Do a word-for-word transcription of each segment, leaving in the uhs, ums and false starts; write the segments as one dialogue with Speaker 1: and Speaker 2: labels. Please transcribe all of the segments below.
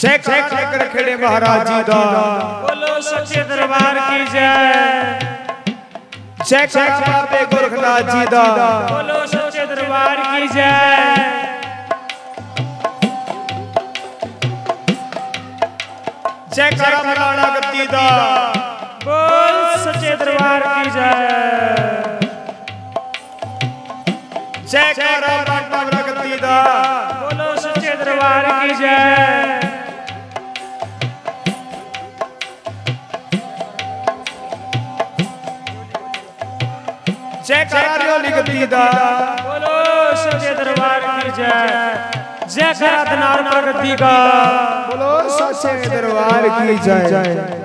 Speaker 1: जय जय रखेड़े महाराज जी दा
Speaker 2: बोलो सच्चे दरबार की जय।
Speaker 1: जय जय बाबे गोरखनाथ जी दा
Speaker 2: बोलो सच्चे दरबार की जय।
Speaker 1: जय करा मराना गद्दी दा
Speaker 2: बोल सच्चे दरबार की जय।
Speaker 1: जय करा मराना गद्दी दा
Speaker 2: बोलो सच्चे दरबार की जय।
Speaker 1: जय करा रियोली गद्दी दा
Speaker 2: बोलो सच्चे दरबार की जय। जय करा दनार पर गद्दी का
Speaker 1: बोलो सच्चे दरबार की जय।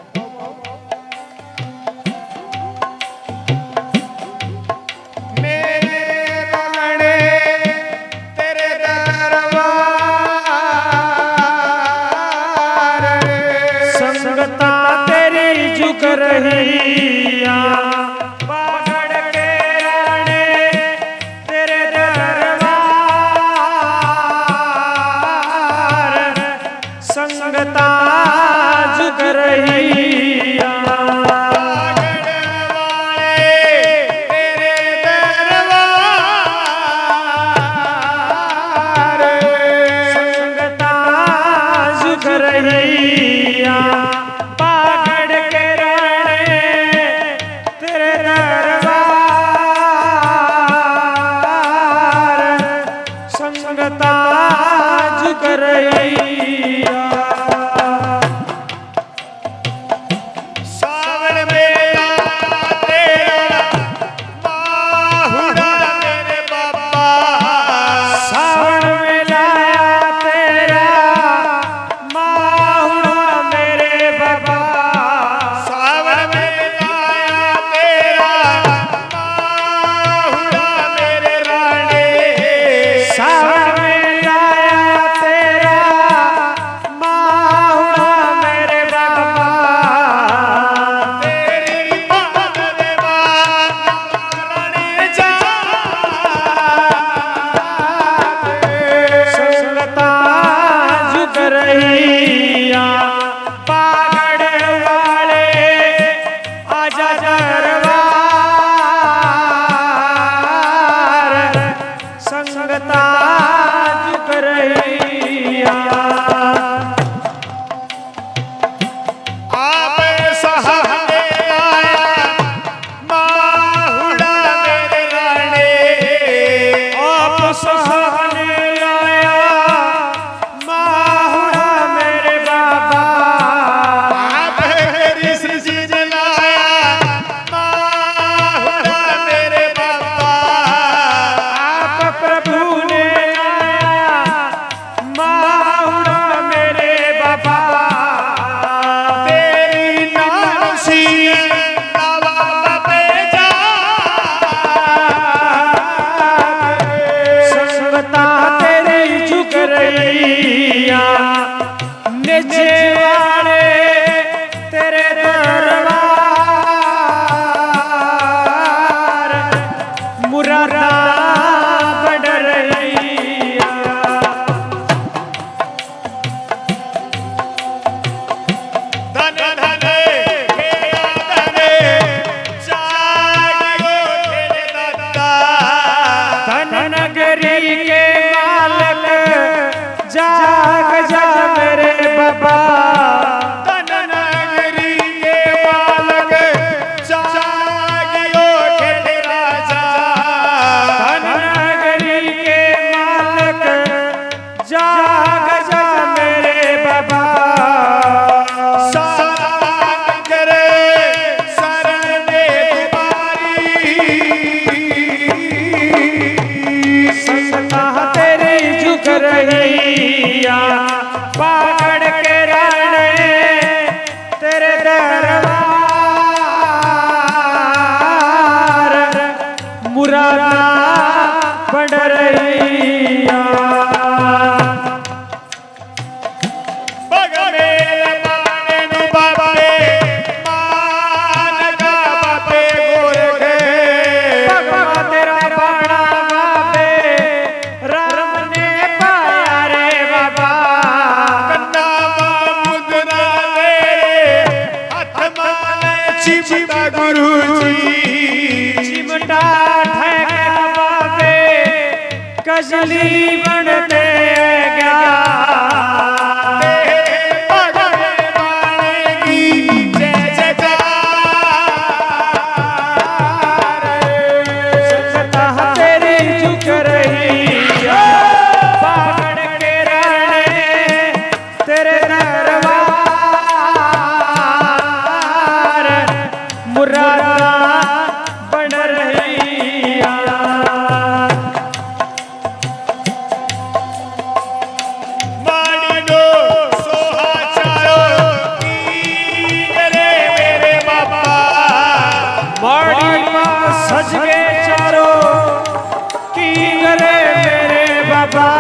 Speaker 2: रहिया पकड़ के राणे तेरे दरबार संगता झुक रहिया तेरे दरबार संगता झुक रहिया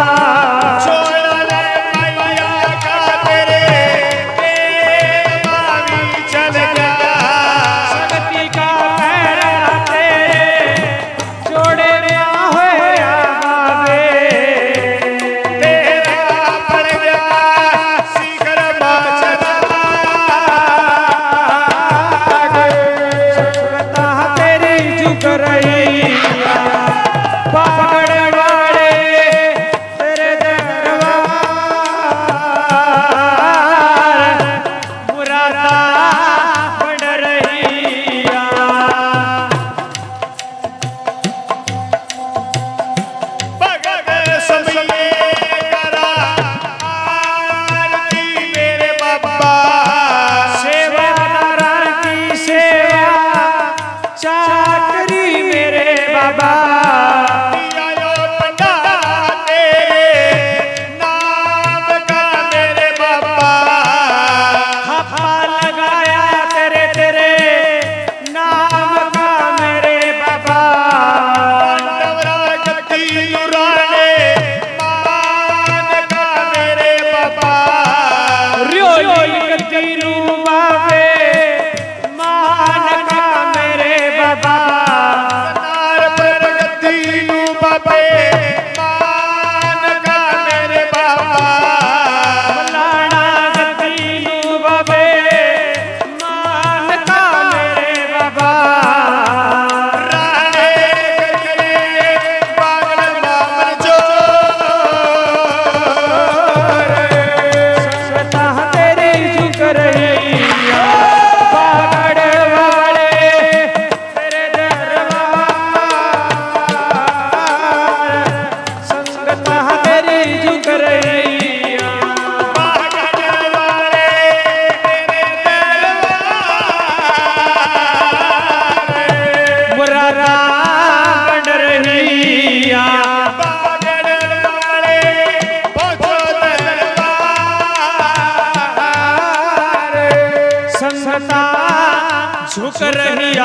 Speaker 2: झुक रहिया।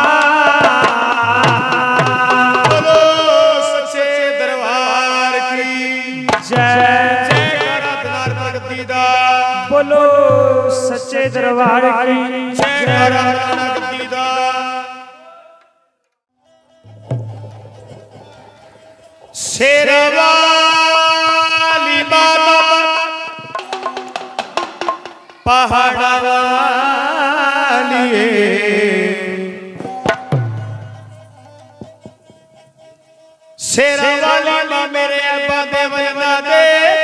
Speaker 1: बोलो सच्चे दरबार की जय। जय प्रगति दा
Speaker 2: बोलो सच्चे दरबार की
Speaker 1: जय। प्रगति दा शेरवाली बाबा पहाड़ा वाली शेरवाली मां मेरे अब्बा दे वजना देख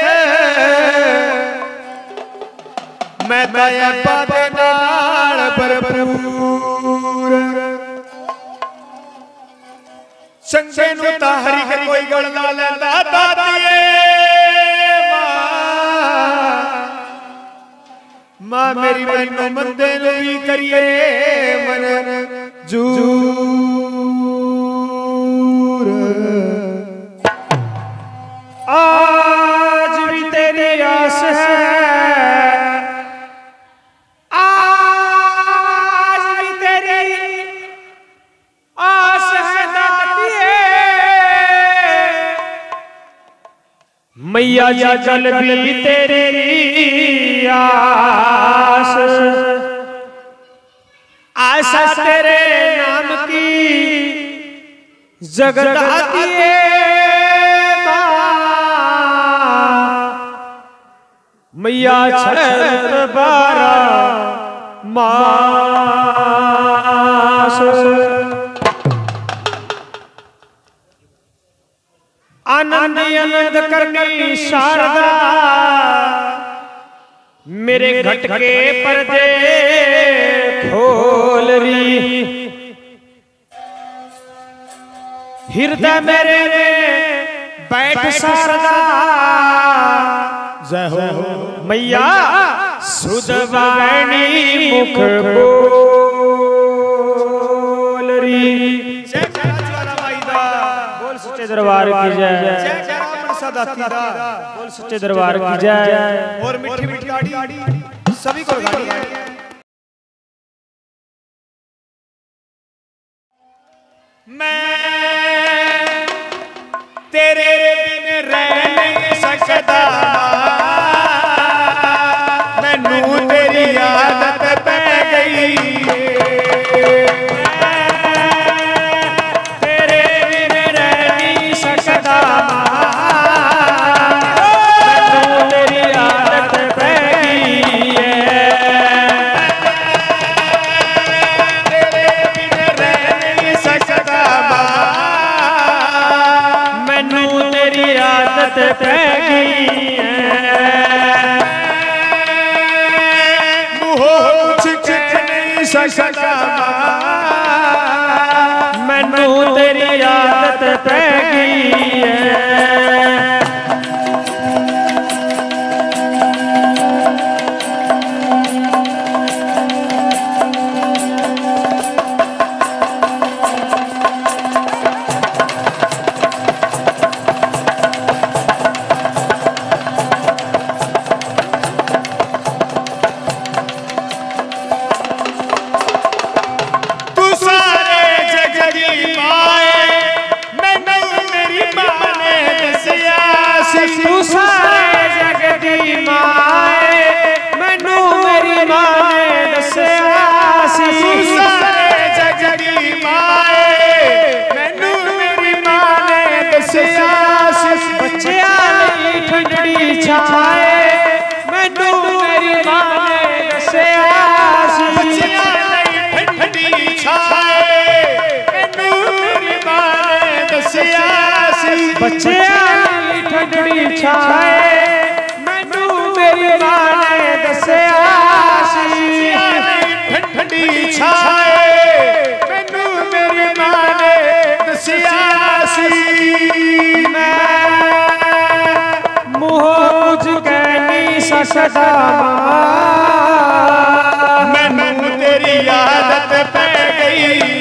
Speaker 1: मैं ताया अब्बा दे नाल भरपूर संगे नु ताहरी के कोई गल ना लेंदा दातीए मां मेरी मैनू मंदे नु भी करिए मन जूर
Speaker 2: आज भी तेरी आस है, आज भी तेरी आस है दातिए मैया या जल भी तेरी आस आशा तेरे नाम की जगदातिए मैया छठ बारह मास आनंद आनंद करनी शारदा मेरे घट के पर्दे खोल रही हृदय मेरे में बैठ शारदा
Speaker 1: जय हो
Speaker 2: मैया सुदवाणी मुख बोल रही।
Speaker 1: जय ज्वाला माई दा
Speaker 2: बोल सच्चे दरबार की जय।
Speaker 1: जय जय मनसा दाती दा
Speaker 2: बोल सच्चे दरबार की जय।
Speaker 1: और मीठी मीठी गाड़ी सभी को गाड़ी मैं तेरे बिन रह नहीं
Speaker 2: सदा
Speaker 1: मैनू तेरी आदत पै गई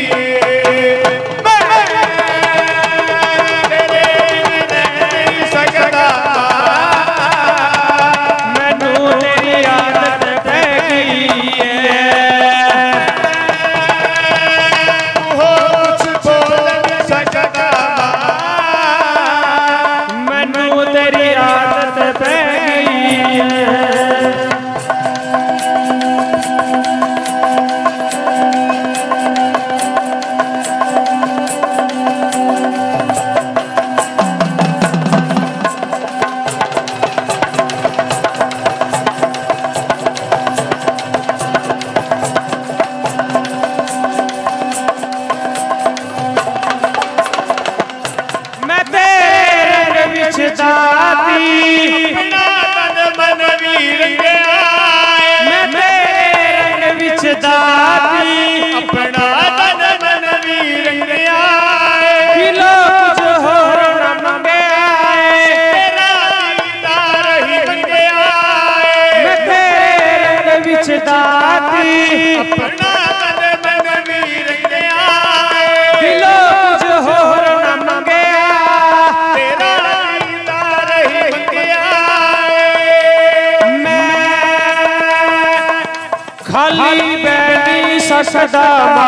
Speaker 2: सदा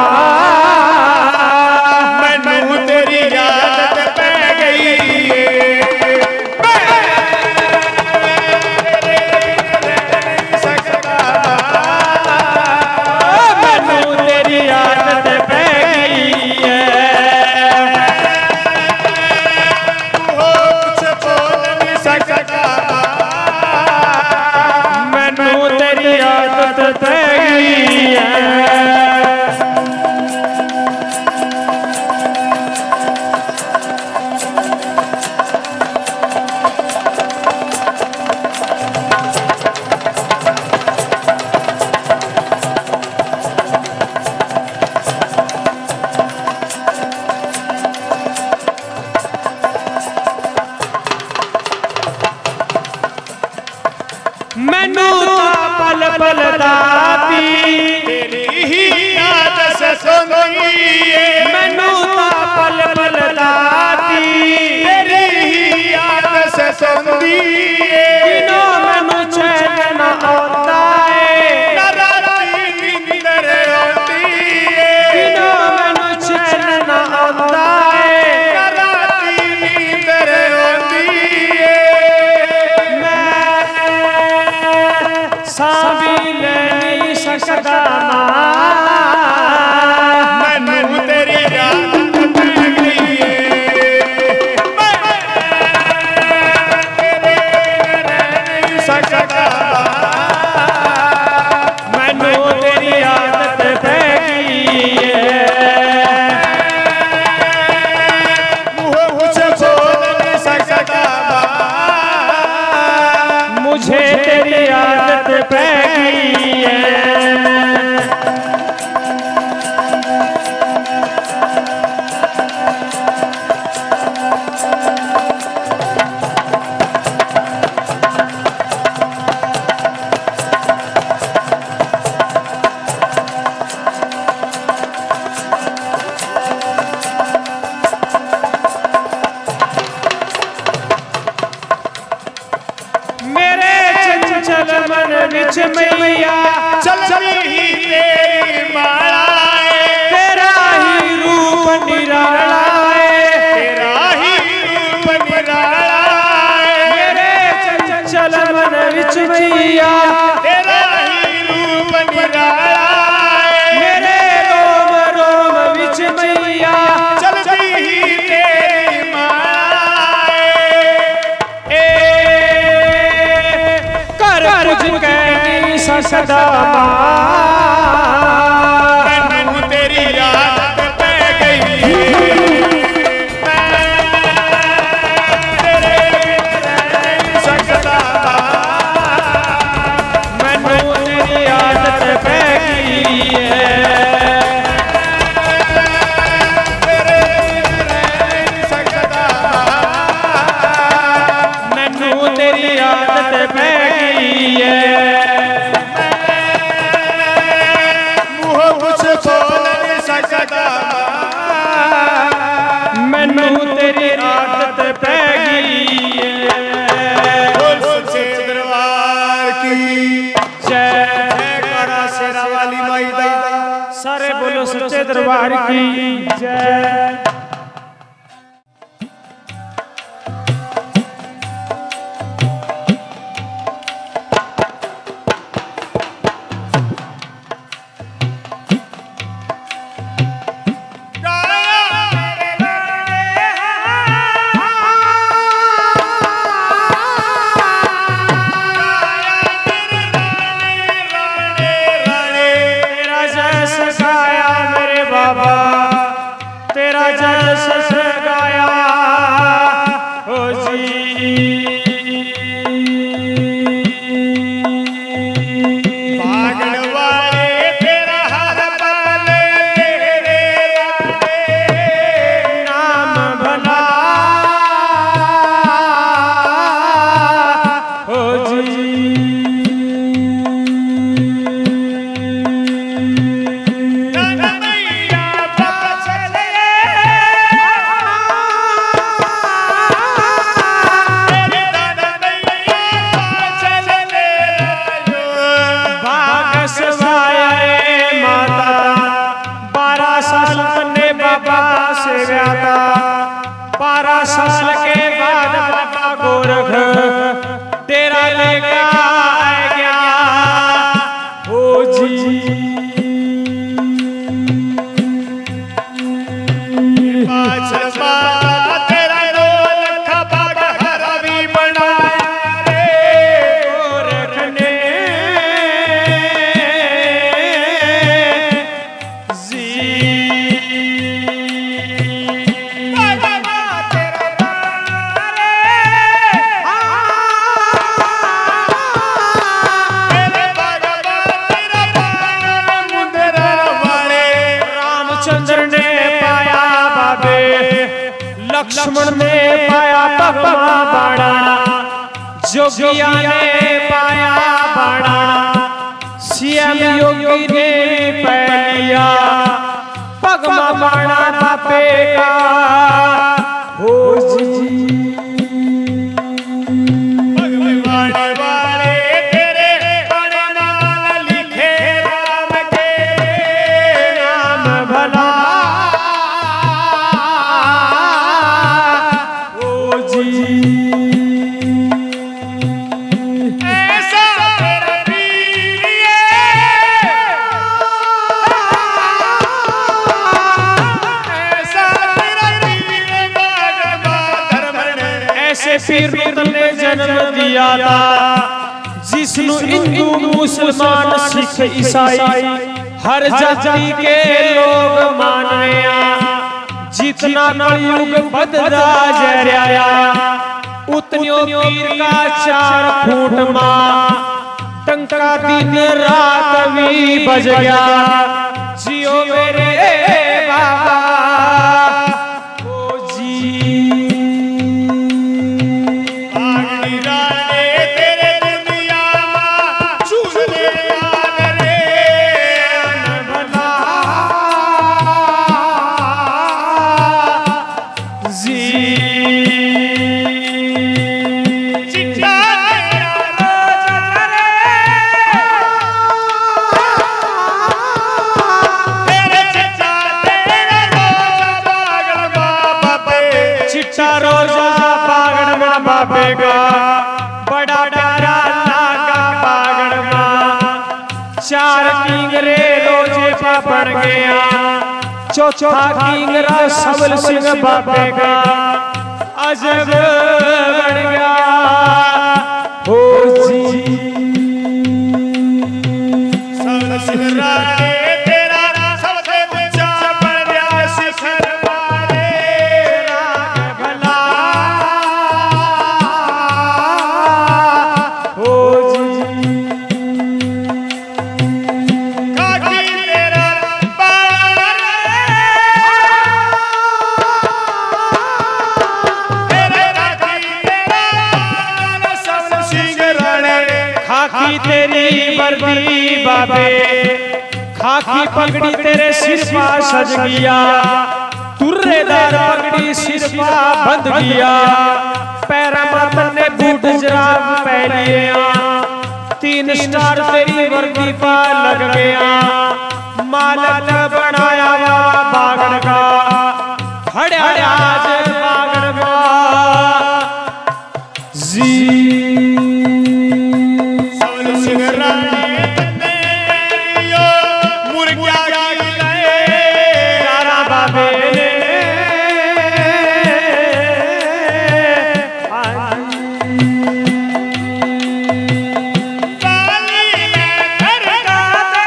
Speaker 1: मैनू तेरी आदत पै गई सकदा
Speaker 2: मैनू तेरी आदत पै गई
Speaker 1: कुछ बोल नहीं सकदा
Speaker 2: मैनू तेरी आदत पै गई है। मैनू पल पल दाती
Speaker 1: तेरी ही आदत सतोंदी
Speaker 2: मैनू पल पल दाती
Speaker 1: तेरी ही आदत सतोंदी
Speaker 2: दिनों मैनू चैन न आंदा है
Speaker 1: ना राती नींदर आंदी
Speaker 2: दिनों मैनू चैन न आंदा है
Speaker 1: ना राती नींदर आंदी
Speaker 2: सावी नहीं सकदा
Speaker 1: मैनू तेरी आदत पै गई नहीं सकदा
Speaker 2: मैनू तेरी आदत पै गई
Speaker 1: कुछ बोल नहीं सकदा
Speaker 2: मुझे तेरी आदत पै गई है। चल मन विच मैया
Speaker 1: चलती ही तेरी माला
Speaker 2: तेरा ही रूप निराला
Speaker 1: तेरा ही रूप निराला
Speaker 2: मेरे चल मन विच मैया
Speaker 1: तेरा ही रूप निराला
Speaker 2: मेरे रोम रोम विच मैया
Speaker 1: चलती ही तेरी माला
Speaker 2: ए कर कुछ कह नहीं सकदा
Speaker 1: मैनू तेरी याद पै गई सकदा
Speaker 2: मैनू तेरी आदत पै गई है मैनू तेरी आदत पै गई है
Speaker 1: मुँह कुछ बोल नहीं सकदा
Speaker 2: मैनू तेरी आदत पै गई है
Speaker 1: बोल सच्चे दरबार की
Speaker 2: जय
Speaker 1: जयकारा शेरा वाली माई दा
Speaker 2: सारे बोलो सच्चे दरबार की जय तेरा जस गाया मेरे बाबा तेरा जस गाया हो जी
Speaker 1: भागण वाले तेरा हर पल तेरे
Speaker 2: नाम भला हो जी
Speaker 1: मैया चले तेरी दादा मैया चले
Speaker 2: बागस वाए माता बारह साल तन्ने बाबा से व्याता बारह साल के बाद बाबा गोरख तेरा लेका आ गया ओ जी
Speaker 1: पाछल माता तेरा रोल खबाग हरवी बना रे
Speaker 2: गोरख ने जी रामचंद्र ने पाया बाबे लक्ष्मण ने पाया भगवा बाणा जोगिया ने पाया बाणा सीएम योगी ने पै लिया भगवा बाणा बापे का हो जी
Speaker 1: भगवान वाले तेरे बड़े नाल लिखे राम के
Speaker 2: नाम भला हो जी
Speaker 1: ऐसा तेरा पीर ऐसा तेरा पीर बागवा धर्मन
Speaker 2: ऐसे पीर ने जन्म दिया था जिसनु हिंदू मुसलमान सिख ईसाई हर जाति के लोग मानवे जितना कलयुग बदला जरिया उतनियो पीर का चार फूट मां टंका दिन रात भी बज गया जियो मेरे बाबा ओ जी
Speaker 1: आगनी राने तेरे दुनिया चूले आगरे
Speaker 2: भला जी
Speaker 1: चिट्ठा तेरा रोज करे
Speaker 2: बन गया चौथा किंगरा सबल सिंह बाबे का अजब बन गया हो जी
Speaker 1: सबल सिंह राणे तेरा सबसे ऊंचा बन गया शिखर मारे
Speaker 2: राग भला हो जी
Speaker 1: काकी तेरा बाण तेरे काकी तेरा बाण सबल सिंह राणे
Speaker 2: खाकी तेरी वर्दी बाबे खाकी पगड़ी तेरे सिर पा सज गया तुर्रेदार पगड़ी सिर पा बंध गया पैरा मातन ने बूट जराब पहनिया तीन स्टार तेरी वर्दी पा लग गया मालक बनाया हुआ बागड़ का हड़या आज बागड़ का जी
Speaker 1: सबल सिंह राणे तन्ने तेरियो मुर्गिया की लए
Speaker 2: तारा बाबे ने
Speaker 1: पाली में करता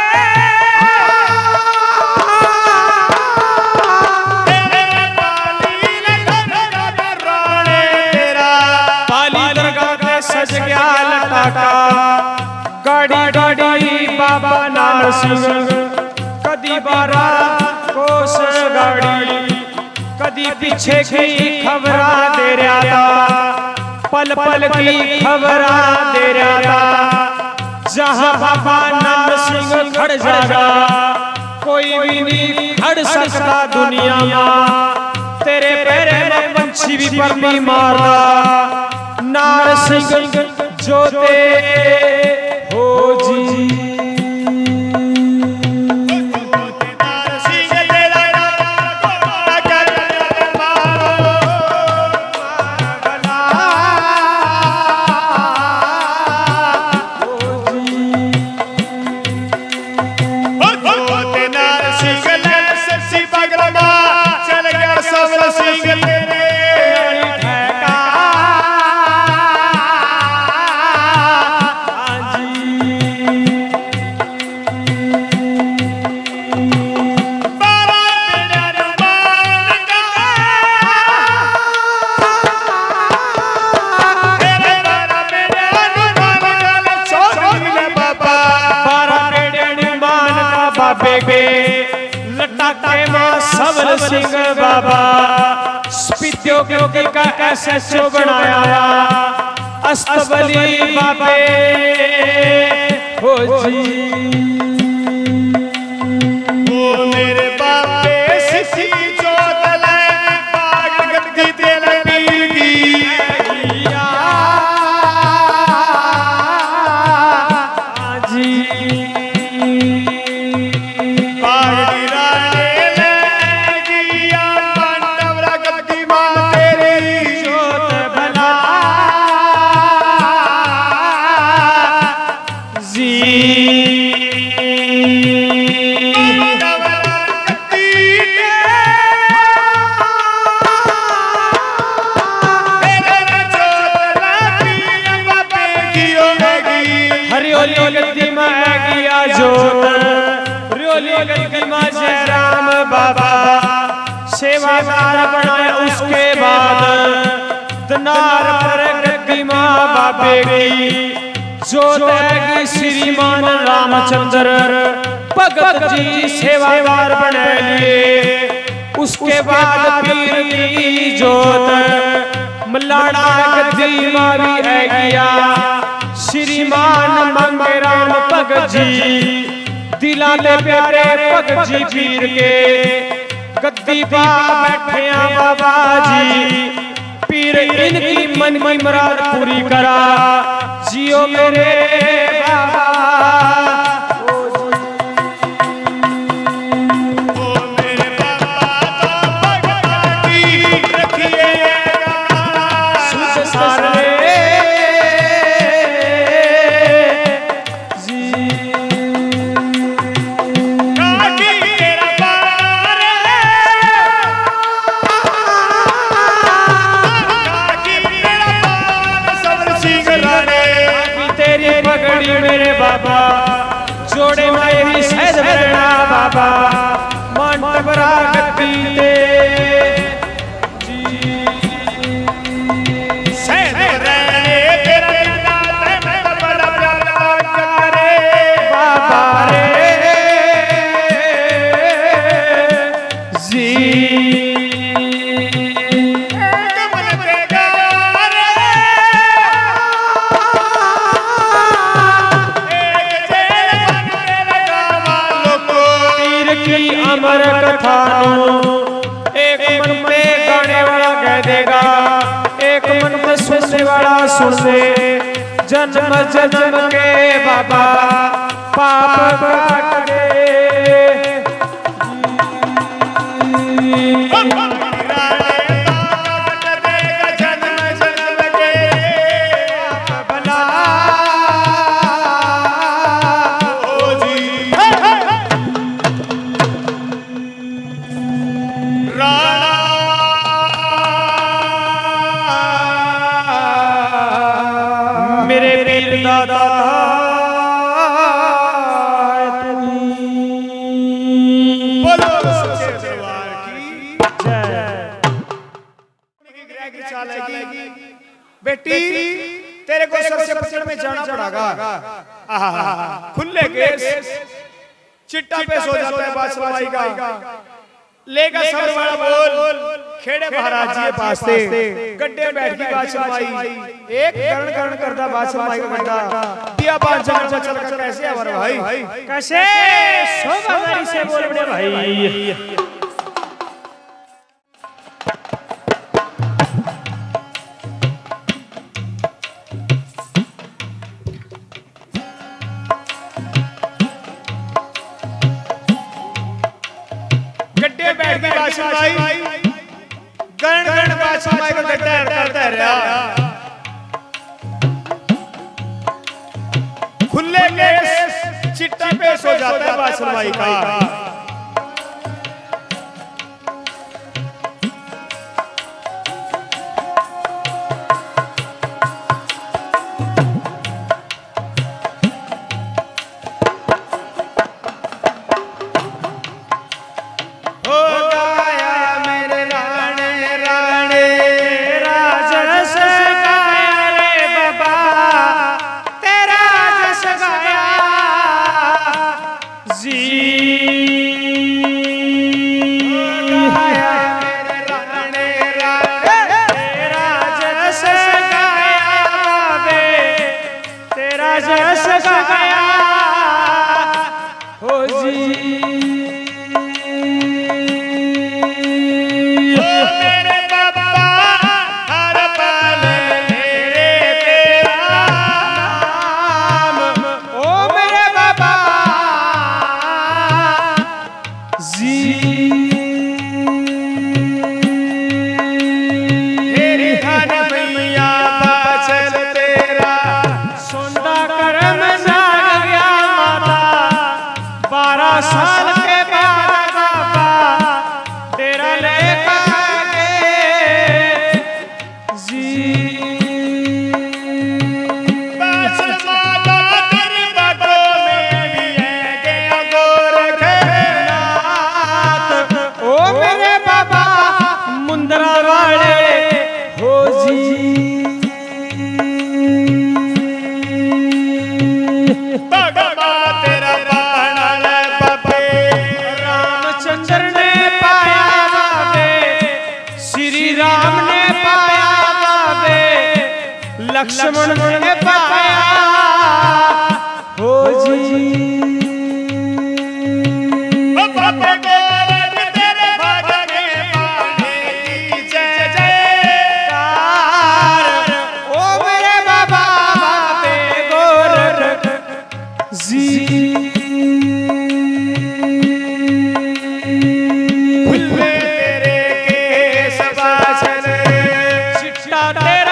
Speaker 1: तेरे पाली ने करता राणे तेरा
Speaker 2: पाली दरगाह पे सज गया लटाका गाड़ी गाड़ी बाबा नानक सिंह कदी बारा कोस गाड़ी कदी पीछे की खबरा दे रहा था पल पल की खबरा दे रहा था जहां बाबा नानक सिंह खड़ जागा कोई भी नहीं खड़ सकता दुनिया में तेरे पैरे में पंछी भी पर नहीं मारता नार सिंह जोते हो जी
Speaker 1: सिंह तेरा कर मारो होते नार सिंह ले सच्ची बगरमा चल गया सबल सिंह तेरे
Speaker 2: लटाके मां सबल सिंह बाबा स्पीतियों के का एसएचओ बनाया अस्तबली बाबे हो जी
Speaker 1: ओ मेरे बापे सिसी जोतल बाग गद्दी तेल पीर की
Speaker 2: जी
Speaker 1: बागड़ी राणे ले गिया पांडवरा गद्दी मां तेरी
Speaker 2: जोत भला जी
Speaker 1: पांडवरा गद्दी तेरे जोतला पीर बापे गियो गी
Speaker 2: हरियोली गद्दी में गया जोत रियोली गद्दी में जयराम बाबा सेवादार बनाया उसके बाद दनार पर गद्दी मां बाबे की जोत है श्रीमान रामचंद्र भगत जी सेवादार बने लिए उसके बाद पीर की जोत मलाड़ा गद्दी मां भी है गया श्रीमान मंगे राम भगत जी दिला ले प्यारे भगत जी पीर के गद्दी पा बैठे बाबा जी पीर इनकी मन की मुराद पूरी करा जियो मेरे बाबा
Speaker 1: ओ मेरे बाबा तो भगत की रखिएगा
Speaker 2: सुध सारे जी
Speaker 1: काकी
Speaker 2: बाबा मंट बरागती ते अमर कथा एक मन में गाने वाला कह देगा, एक मन में सुनने वाला सुन ले। जन्म जन्म के बाबा पाप काट दे। मेरे पीर दादा
Speaker 1: बोलो सच्चे दरबार की जय। चलेगी बेटी, तेरे को सबसे पकड़ में जाना पड़ेगा। खुले केस चिट्टा पे सो जाता है बादशाह का, लेगा सबर वाला बोल खेड़े महाराज जी के पास थे। गड्ढे बैठ गई बादशाह माई, एक करण करण करता बादशाह माई का गड्ढा दिया बात जंगल में चल कर कैसे हमारे भाई
Speaker 2: कैसे सोबारी से बोल बड़े भाई।
Speaker 1: गड्ढे बैठ गई बादशाह माई, गण गण बादशाह माई को गड्ढा करता रहा। खुले केस चिट्टा पे सो जाता है बादशाह माई का।
Speaker 2: लक्ष्मण ने पाया हो जी।
Speaker 1: तेरे भाग्य में पाने की जय जयकार।
Speaker 2: ओ मेरे बाबा बाबे गोरख जी।
Speaker 1: खुले तेरे केस बादल,
Speaker 2: चिट्टा तेरा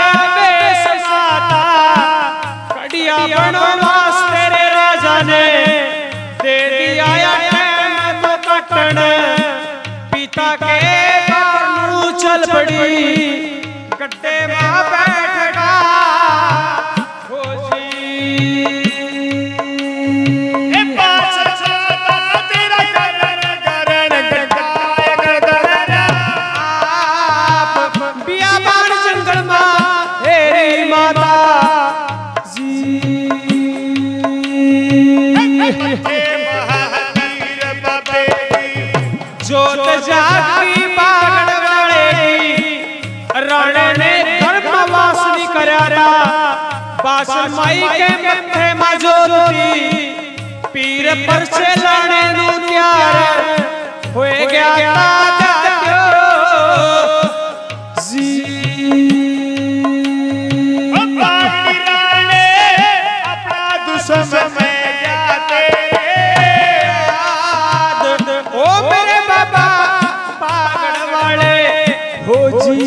Speaker 2: बनवास तेरे राजा ने दे दिया टाइम तो कटन। पिता के बानू चल पड़ी, गड्ढे में बैठा हो जी।
Speaker 1: तेरा महावीर बाबे
Speaker 2: जोत जागी बागड़ वाले राणे ने धर्म वासनी करारा बासन माई के मथे मजोती पीर पर से लाने नु त्यार होए गया ताजा जी
Speaker 1: राणे अपना दुश्मन में जाते
Speaker 2: ओ मेरे बाबा बागड़ वाले हो जी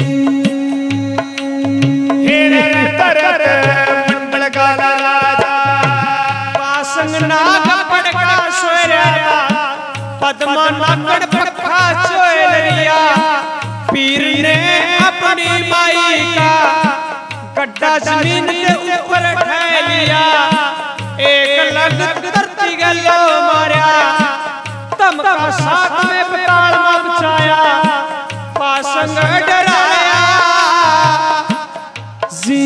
Speaker 2: नाग पड़का सोया पद्मा नागड़ पखा सोया पीर ने अपनी माई का गड्ढा जमीन के ऊपर ठह लिया एक लग धरती गलो मारा तम का साथ में बताल मचाया पासंग डराया जी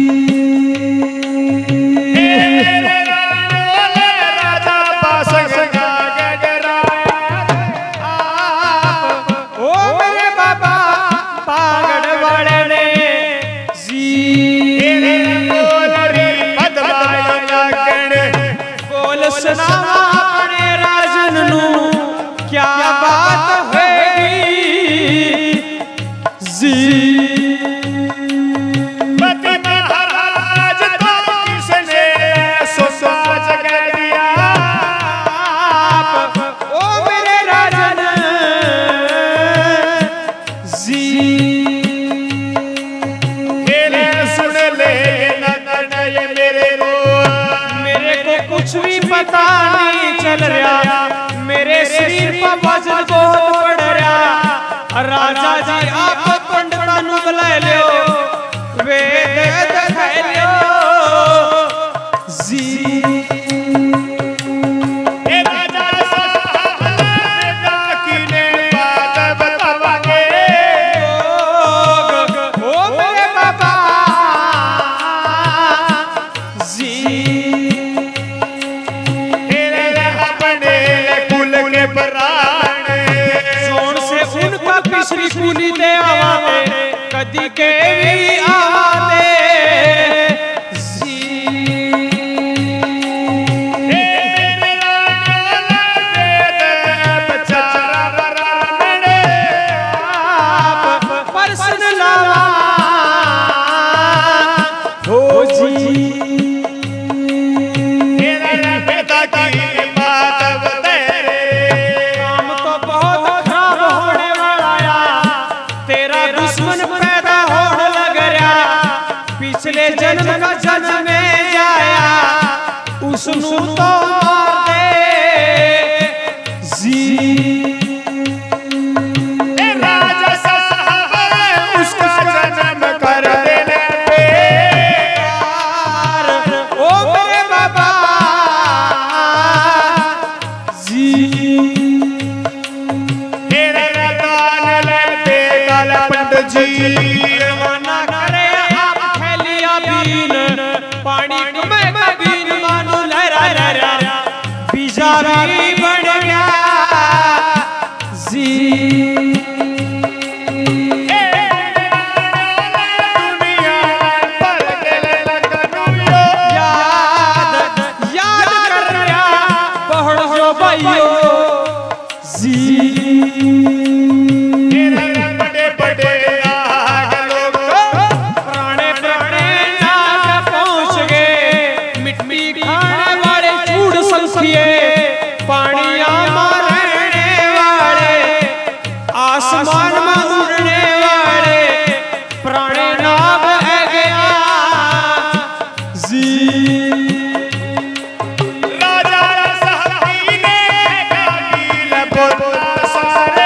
Speaker 2: अपने राजन नू क्या बात होगी जी
Speaker 1: पति महाराज तो किसने सोचा जगा दिया
Speaker 2: ओ मेरे राजन जी
Speaker 1: खेले सुन ले न ये मेरे रो
Speaker 2: मेरे को कुछ भी पता नहीं चल रहा मेरे शरीर पर वजन बहुत बढ़ रहा राजा जी आप पंडिता नु बुला लो वेद दिखा लो जी
Speaker 1: ए राजा साहब जाकी ने बात बतावांगे
Speaker 2: ओ मेरे बाबा जी पिछली कुली दे आवाते कदी के भी आवाते जी
Speaker 1: हे मेरा वेद बचारा राणे
Speaker 2: आप परसन लावा हो जी
Speaker 1: तेरा पिता की बात बता
Speaker 2: काम तो बहुत खराब होने वाला तेरा दुश्मन पैदा होने लग रहा पिछले जन्म का जन्म में जाया उसनु तो मार दे जी
Speaker 1: ए राजा साहब उसका जन्म कर देने पे
Speaker 2: ओ मेरे बाबा जी
Speaker 1: तेरे दान लेते काल पंडित जी
Speaker 2: रवाना करे आप फैलिया बीन पानी में बीन मानो लहरा लहरा बीजा भी बढ़ गया जी
Speaker 1: दुनिया पर के लगनुयो
Speaker 2: याद याद कर रहा पढ़ जो भाइयों जी
Speaker 1: बड़े बड़े आग लोग
Speaker 2: पुराने पुराने नाग पहुंच गए मिट्टी खाने वाले चूड़ संखिए पानिया मारने वाले आसमान में उड़ने वाले पुराने नाग है गया जी
Speaker 1: राजा साहब ने गाड़ी बोला सारे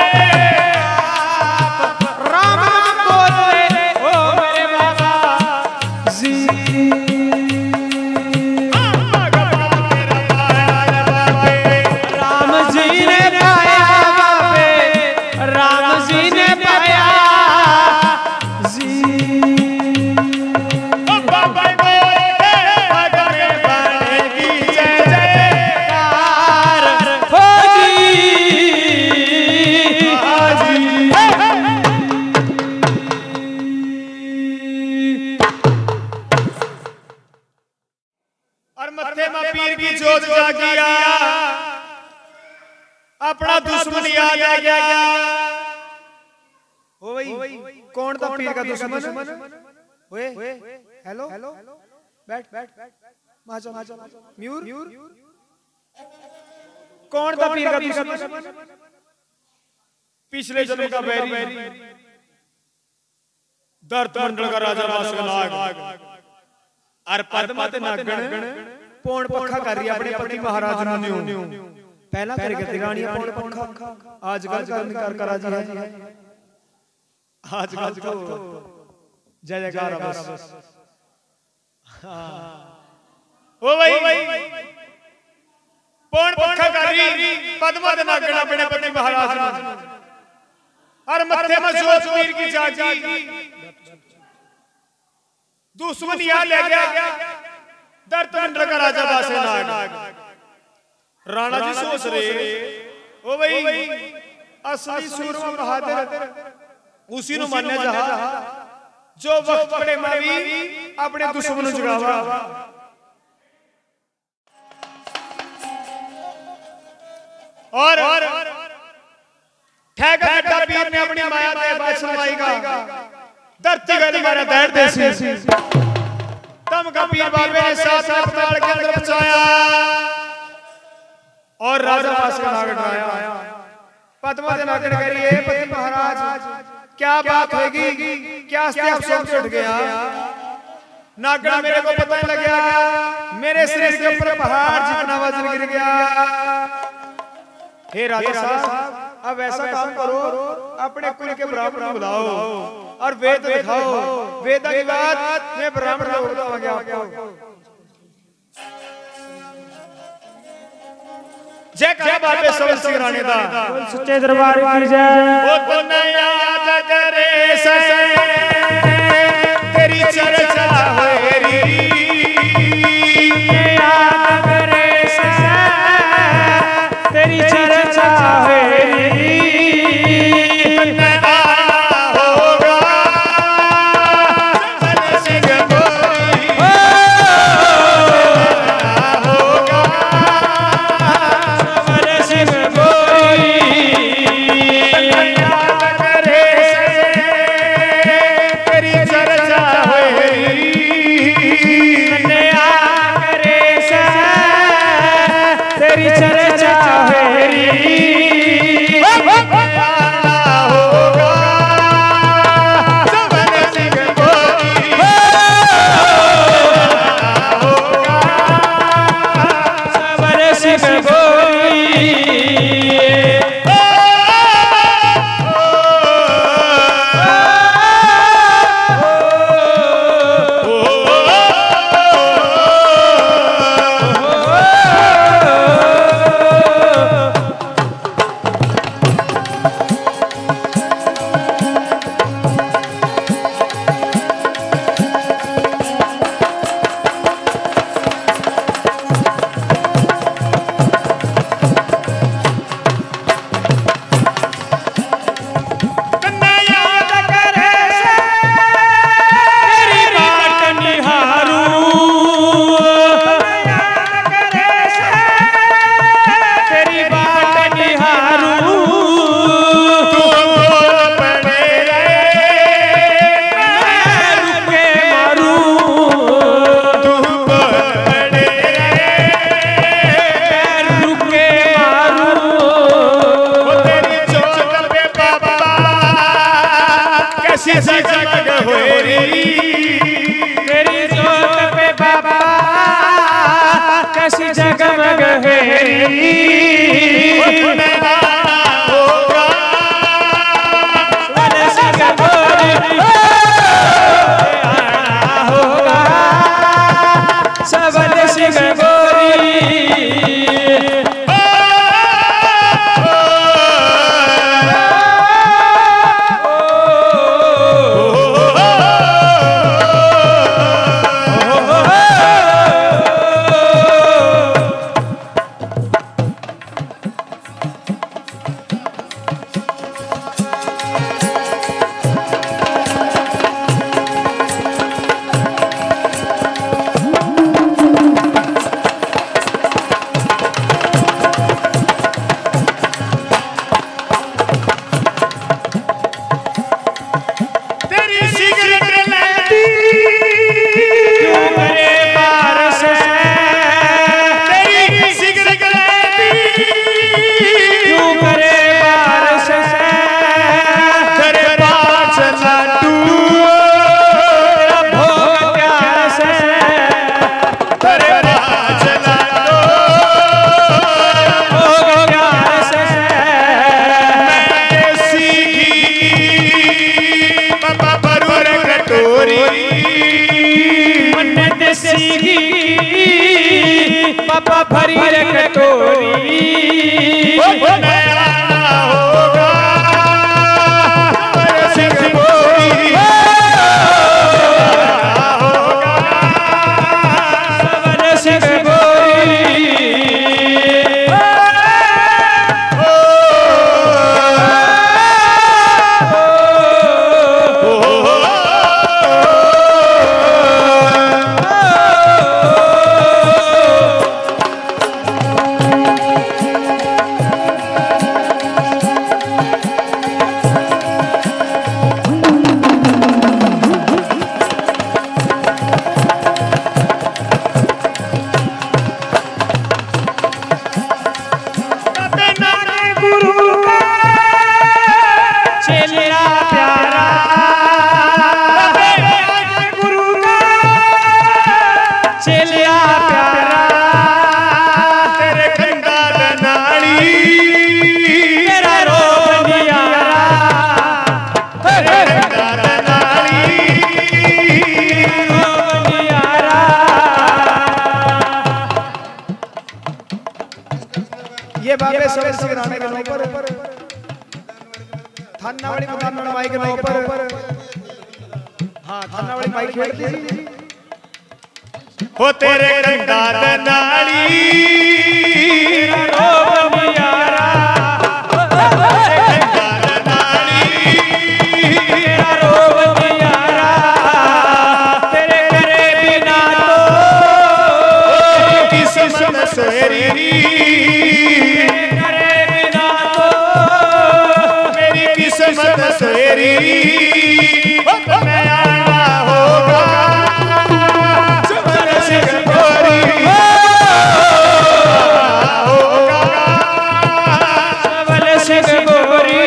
Speaker 2: राम नाम बोले ओ मेरे बाबा जी राम जी ने पाया बाबे राम जी ने पाया जी
Speaker 1: बाबा बोले और मत्थे में पीर की जोत जागिया, अपना दुश्मन याद आ गया। ओ भाई कौन था पीर का दुश्मन? ओए हेलो बैठ बैठ माचो म्यूर कौन था पीर का दुश्मन? पिछले जन्म का बैरी, दर्द मंडल का राजा बासुनाग और पद्मा ते नागण पौन पखा कर रही अपने पति महाराज नु पहला करके दिगानिया पौन पखा आजकल कर कर कर राजी है आजकल तो जय जयकार बस। ओ भाई पौन पखा कर रही पद्मा ते नागण अपने पति महाराज नु और मत्थे में जोत पीर की जागी, दुश्मन याद ले गया दर्द मंडल का राजा बासुनाग। राणा जी सोच रहे ओ भाई असली सूरमा बहादुर उसी नु माने जहा जो वक्त पड़े मावी अपने दुश्मन जगावा। और ठेका गड्ढा पीर ने अपनी माया दे बादशाह का धरती गली मारा दर्द देसी तम का पीर बाबे ने साथ में पताल के अंदर पहुंचाया और राजा बासुनाग डराया। पद्मा ने नागण करी ए पति महाराज क्या बात होगी, क्या आप सब उठ गया? नागण मेरे को पता नहीं लगा, मेरे शरीर के ऊपर पहाड़ जितना वजन गिर गया। हे राजा साहब अब ऐसा काम करो अपने कुल के ब्राह्मण बुलाओ और वेद दिखाओ, वेद की बात मैं ब्राह्मण को बताऊंगा आपको। जय क्या बात है सब सिंह दा
Speaker 2: सच्चे दरबार की जय।
Speaker 1: वो तो न याद करे से तेरी चर्चा होएरी,
Speaker 2: याद करे से तेरी चर्चा होएरी। बाबा भरी रे कटोरी
Speaker 1: होगा सिंह बोरी
Speaker 2: सवर सिंह बोरी
Speaker 1: थानावाड़ी मैदान माई के नाम पर हां थानावाड़ी माई खेलती थी हो तेरे कंडार नाली
Speaker 2: ओ बनियारा
Speaker 1: कंडार नाली
Speaker 2: तेरा रो बनियारा तेरे करे बिना तो
Speaker 1: किस्मत सोहरी किस्मत सोहरी मैं आना होगा सवर सिंह बोरी होगा
Speaker 2: सवर सिंह बोरी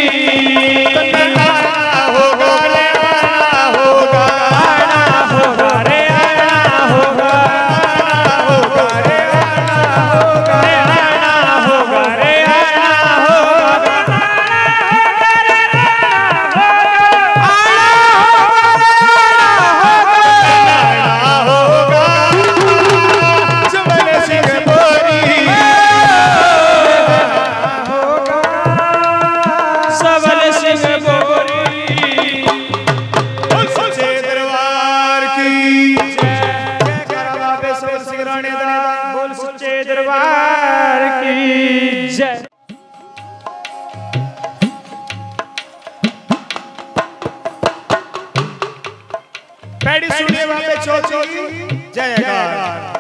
Speaker 1: आना होगा रे आना होगा
Speaker 2: आना होगा रे आना होगा
Speaker 1: आना होगा रे आना होगा
Speaker 2: आना होगा रे आना होगा दरबार की जय।
Speaker 1: पैड़ी सुनिए बाबे चौथी जय जयकार।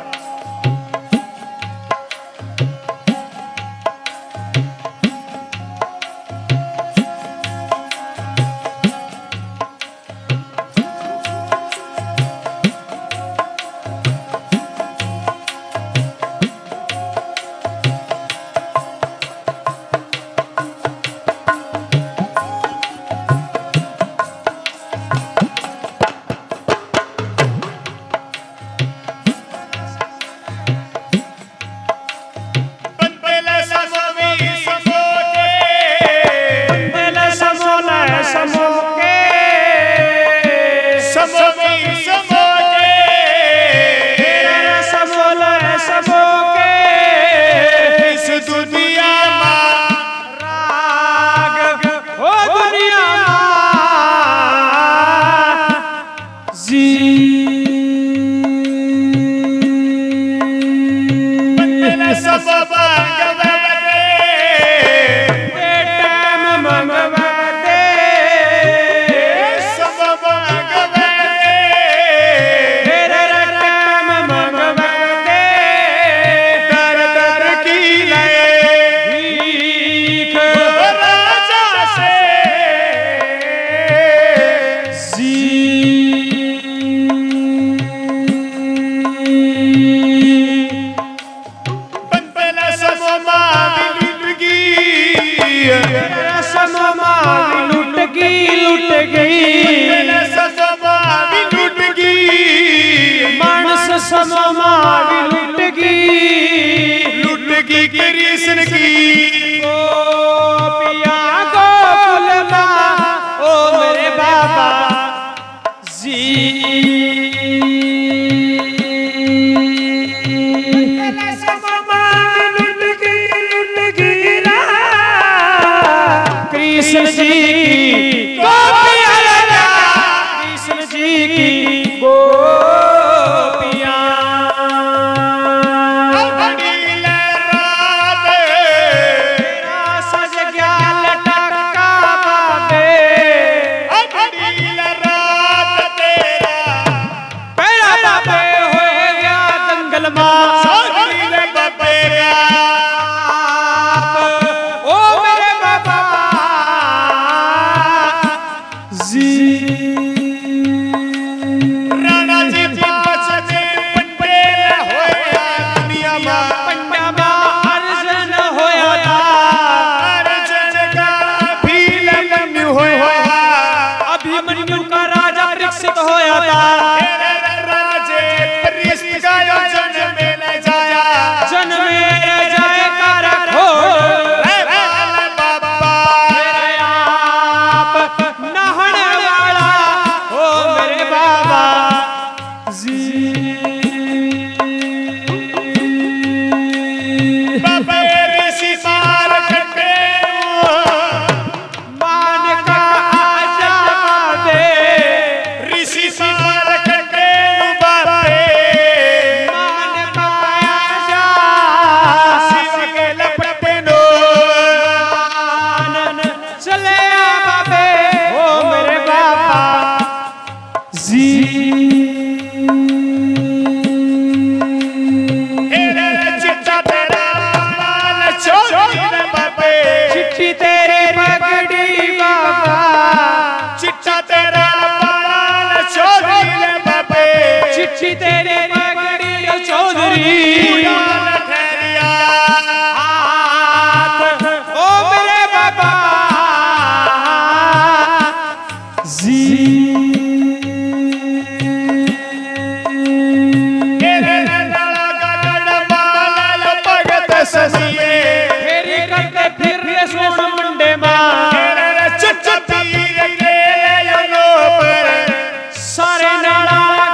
Speaker 2: कृष्ण जी की कृष्ण जी की गोपियां तेरा सज गया लटका बाबे पैरा बाबे हो गया दंगल मां चिट्ठी तेरे पगड़ी चौधरी ओ मेरे बाबा जी फेरी करते फिर सोन मुंडे मां सारे नाला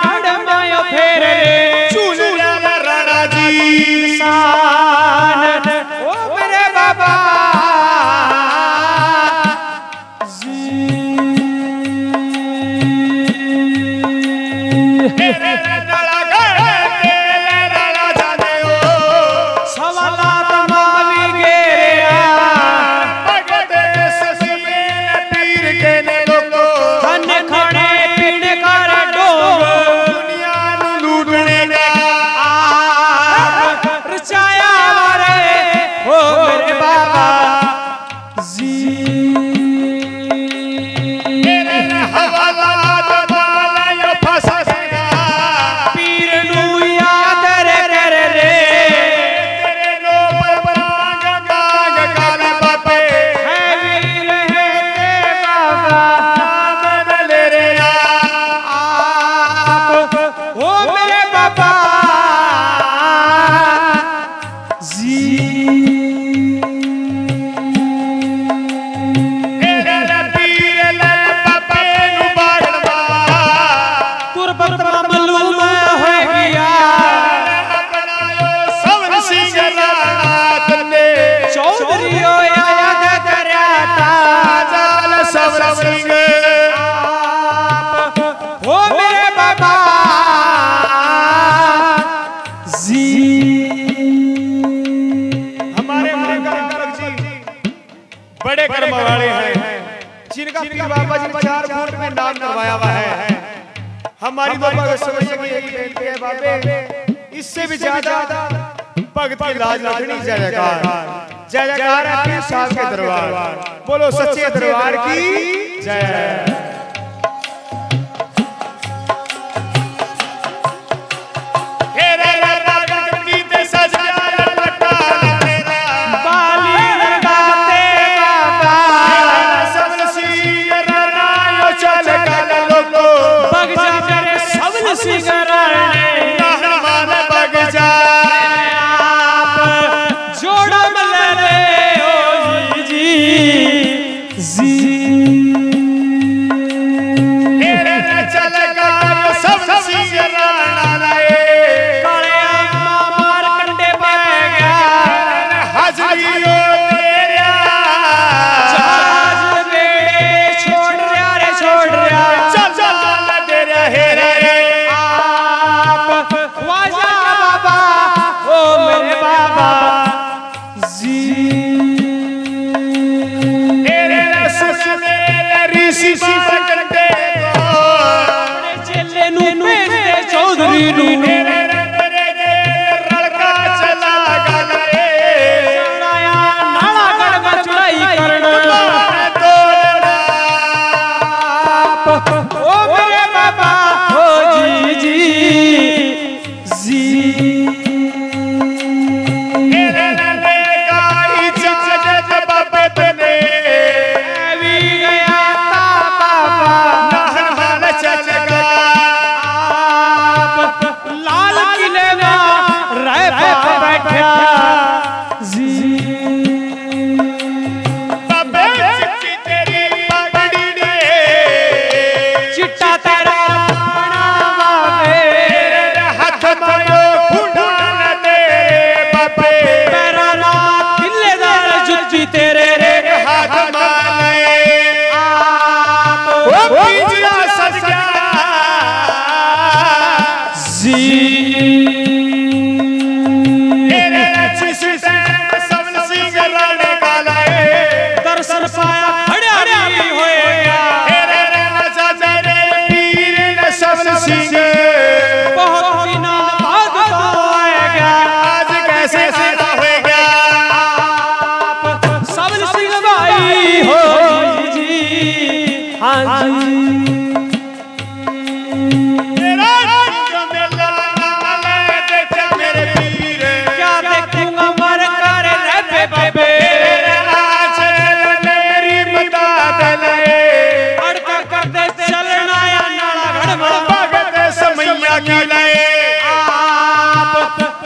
Speaker 2: ओ मेरे बाबा सवालात मावी गेरिया पीर के लोगो धन खाने पीने का डोंग दुनिया लूटने का रचाया रे ओ मेरे बाबा जी पीर नू याद रे रे रे तेरे नो बलबाग बाग काला बापे है वीर है ते बाबा बदल रे आप ओ मेरे बाबा जी
Speaker 1: बड़े कर्म वाले हैं जिनका पीर बाबा जी चार फुट में नाम करवाया हुआ है। हमारी बाबा को समझने की यही बेनती है बाबे, इससे भी ज्यादा भगत की लाज रखनी। जय जयकार जय जयकार है पीर साहब के दरबार, बोलो सच्चे दरबार की जय।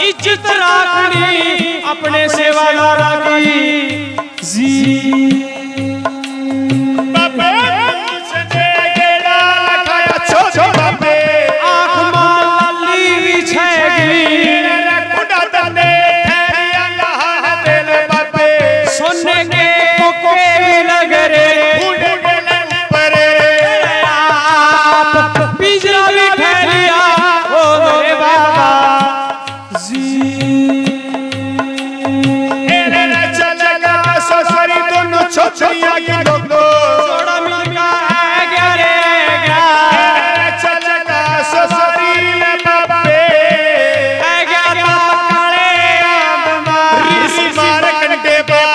Speaker 2: इज्जत राखनी अपने सेवादार की जी
Speaker 1: बाबे सजे गेड़ा लखाया छो छो बाबे
Speaker 2: आँख माली बिछेगी
Speaker 1: कुड़ा तने ठहरिया लहान तेरे बाबे
Speaker 2: सोने के कोके लग रे
Speaker 1: उड़ गए ऊपर
Speaker 2: आप पिंजरा में ठहरिया ओ मेरे बाबा जी
Speaker 1: छोचरिया की लोगो
Speaker 2: जोड़ा मिलका है क्या रे क्या
Speaker 1: चलगा ससुरी में बाबे
Speaker 2: है क्या ता काले
Speaker 1: ऋषि मार कंटे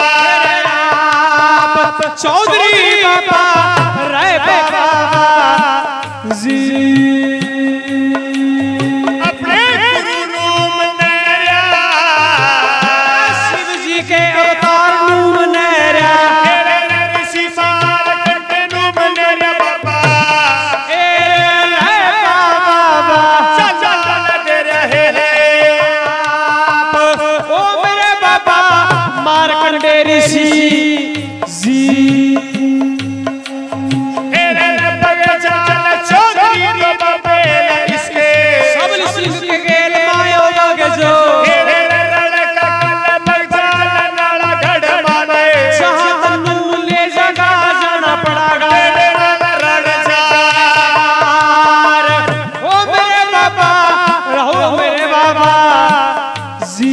Speaker 1: बाप
Speaker 2: चौधरी बाबा रे बाबा जी
Speaker 1: अपने गुरु नूम नैया
Speaker 2: शिव जी के अवतार नूम नैया ऋषि जी
Speaker 1: हेरे बगजा चौधरी बाबे इसके
Speaker 2: सब ऋषि के गेल मायो बगजो
Speaker 1: हेरे लड़का बगजा नाला गढ़ माने
Speaker 2: जहां तन्नू ले जगा जाना पड़ागा
Speaker 1: रण जा
Speaker 2: ओ मेरे बाबा रहो मेरे बाबा जी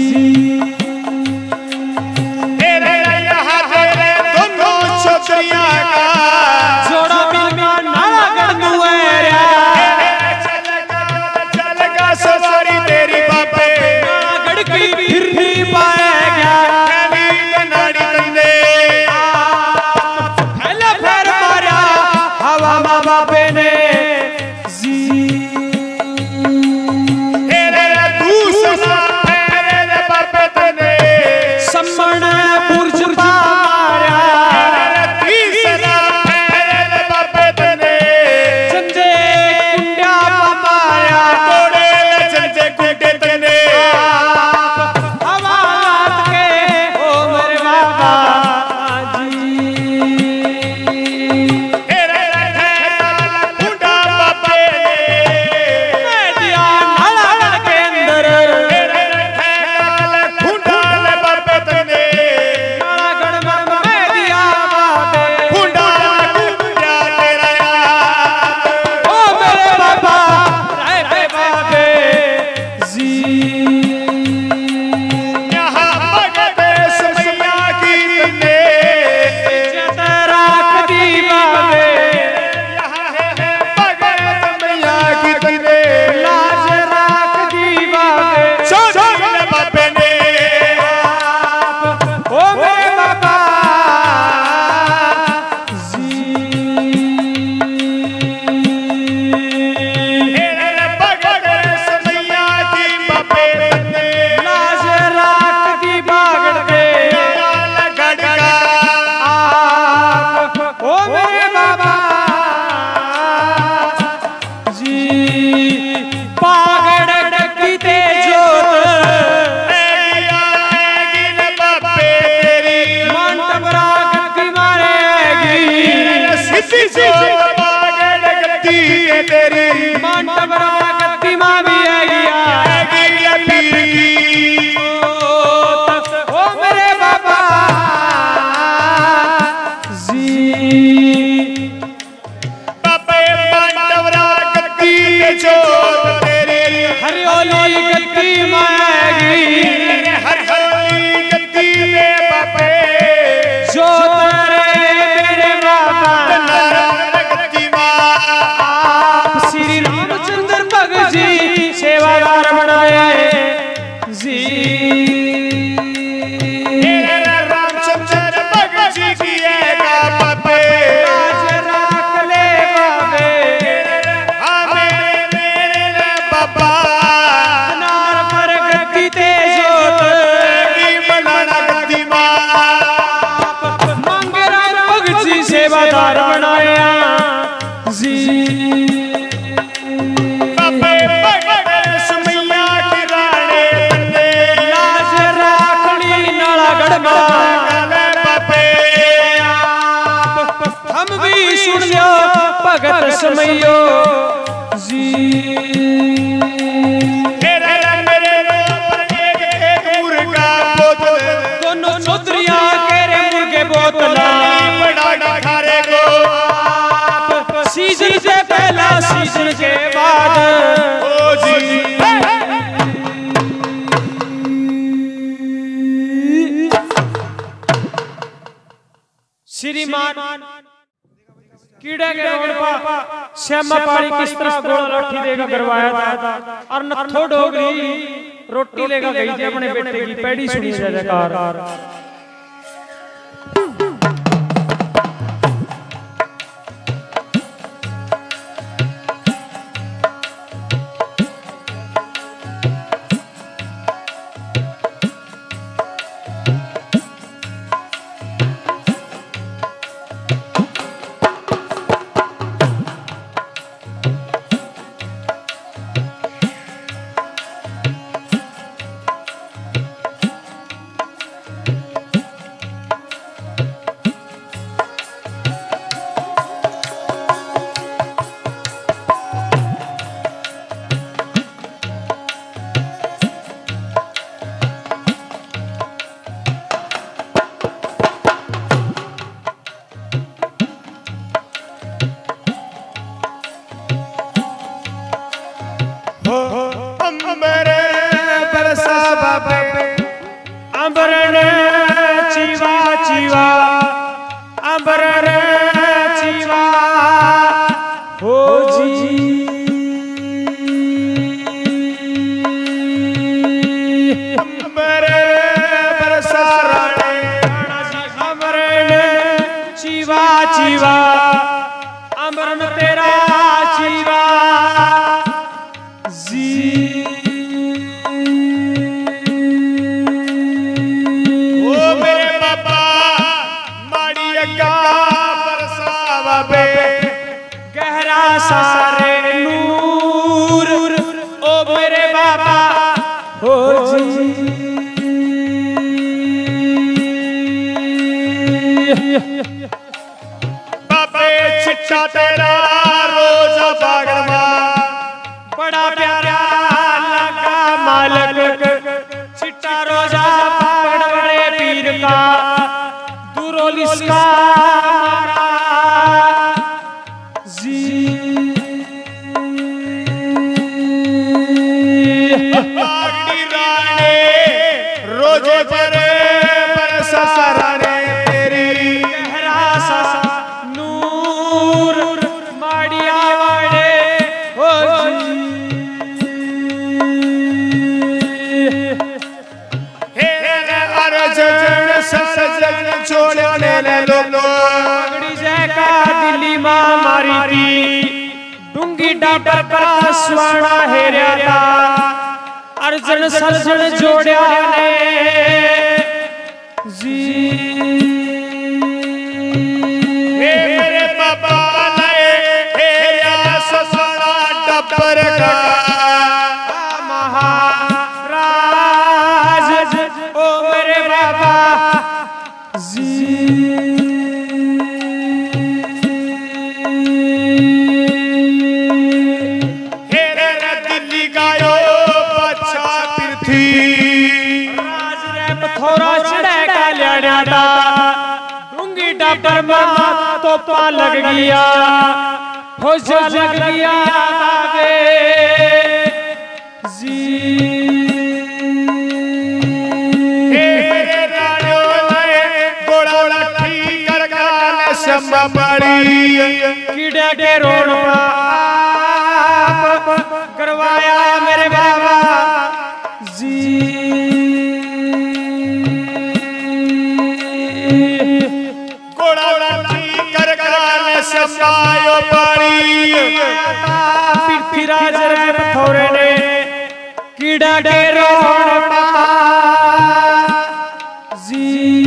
Speaker 1: छोचरिया का
Speaker 2: जोड़ा मिलका नाला कर दुएरा
Speaker 1: चलगा चलगा सवारी तेरी बाबे
Speaker 2: नाला गढ़ की फिर नहीं पाएगा
Speaker 1: कभी नाड़ी तंदे
Speaker 2: हेला फेर मारा हवा माँ बापे ने जी
Speaker 1: हेरे दूसरा फेरे बापे तने
Speaker 2: सम्मण पुरज पारा
Speaker 1: तीसरा फेरे बापे तने
Speaker 2: चंदे कुंडा पारा
Speaker 1: कोड़े चंदे कुंडे तने
Speaker 2: हवात के ओ मेरे बाबा जी
Speaker 1: हेरे कुंडा बापे
Speaker 2: मैं दिया नाला के अंदर
Speaker 1: हेरे कुंडा बापे तने
Speaker 2: नाला गढ़ में मैं दिया बाबे
Speaker 1: कुंडा कुंडा तेरा
Speaker 2: ओ मेरे बाबा राय रे बाबे जी
Speaker 1: यहाँ भगत समैया की तने
Speaker 2: इज्जत राखती बाबे
Speaker 1: यहाँ है भगत समैया की तने
Speaker 2: लाज राखती बाबे
Speaker 1: छोचरिया बापे ने
Speaker 2: ओ मेरे बाबा जी
Speaker 1: हेरे भगत समैया की बापे तने
Speaker 2: लाज राखती बागड़ के
Speaker 1: नाला गढ़का
Speaker 2: आप ओ मेरे बाबा जी बागड़ की ते जोत
Speaker 1: गिन बापे तेरी
Speaker 2: मंटबरा गद्दी मारेगी
Speaker 1: सिद्धि जो बागड़ गद्दी के तेरी
Speaker 2: मंटबरा गद्दी मां भी आएगी
Speaker 1: गिया पीर की
Speaker 2: ओ मेरे बाबा जी
Speaker 1: बापे पांडवरा गद्दी के जोत तेरी
Speaker 2: हरियोली गद्दी माएगी
Speaker 1: हरियोली गद्दी के बापे
Speaker 2: जो तेरे मेरे बाबा
Speaker 1: गद्दी माँ
Speaker 2: आप श्री रामचंद्र भगत जी सेवादार बनाए जी
Speaker 1: रामचंद्र भगत जी की है बापे
Speaker 2: लाज राख ले बाबे
Speaker 1: हमें मेरे बाबा
Speaker 2: नार पर गद्दी ते जोत
Speaker 1: की बनाना गद्दी माँ
Speaker 2: मंगराम भगत जी सेवादार बनाया जी
Speaker 1: बापे भगत समैया की रानी तने
Speaker 2: समयो जी
Speaker 1: तेरा मेरे पर एक एक मुर्गा बोतल
Speaker 2: दोनों चौधरियां केरे मुर्गे बोतला
Speaker 1: बड़ा खारे को
Speaker 2: सीजन से पहला सीजन के बाद
Speaker 1: ओ जी
Speaker 2: श्रीमान कीड़े के रोड पर श्यामा पारी किस तरह गोला लाठी देगा करवाया था और नथो डोगरी रोटी लेगा गई थी अपने बेटे की पैड़ी सुनी जय जयकार गहरा सारे नूर ओ मेरे बाबा हो जी
Speaker 1: बाबे चिट्टा तेरा रोजा बागड़वा
Speaker 2: बड़ा प्यारा लगा मालक चिट्टा रोजा बड़े पीर का दूरोलिस का
Speaker 1: रोजे पर बरसाने तेरी
Speaker 2: गहरा सा नूर माड़िया वाले हो जी
Speaker 1: हे अर्जन सजन छोड़ने लोगो
Speaker 2: पगड़ी जैका दिल्ली मां मारी थी डूंगी डाबर का स्वाना हेरिया था अर्जन सरजन जोड़िया ने जी
Speaker 1: हे मेरे बाबा ने हेरिया ससुरा डबर का
Speaker 2: महाराज ओ मेरे बाबा जी डूंगी डाबर में तोपा लग गया फौजा लग गया बाबे जी
Speaker 1: हे मेरे राणो ने गोड़ा लाठी कर गाने शम्मा पड़ी
Speaker 2: कीड़े के रोड पर करवाया मेरे बाबा जी
Speaker 1: समायो पानी
Speaker 2: पृथ्वीराज रे पथौरे ने कीड़ा डेरो जी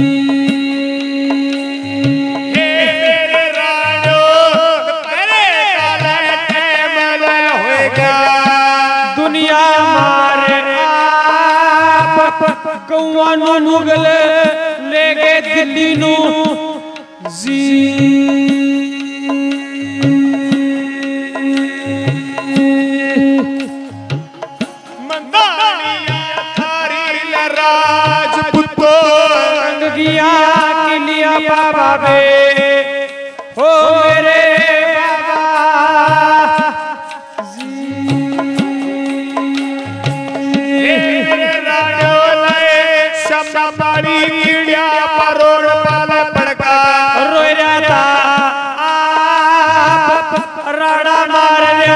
Speaker 1: हे मेरे राणो तेरे काले मन होएगा
Speaker 2: दुनिया मारे आप गौवा नु मुगल ले गए दिल्ली नु जी कलिया किलिया बाबा बे हो मेरे
Speaker 1: बाबा कीड़िया परोड़ वाला पड़का
Speaker 2: रोय जाता आप राड़ा मार लिया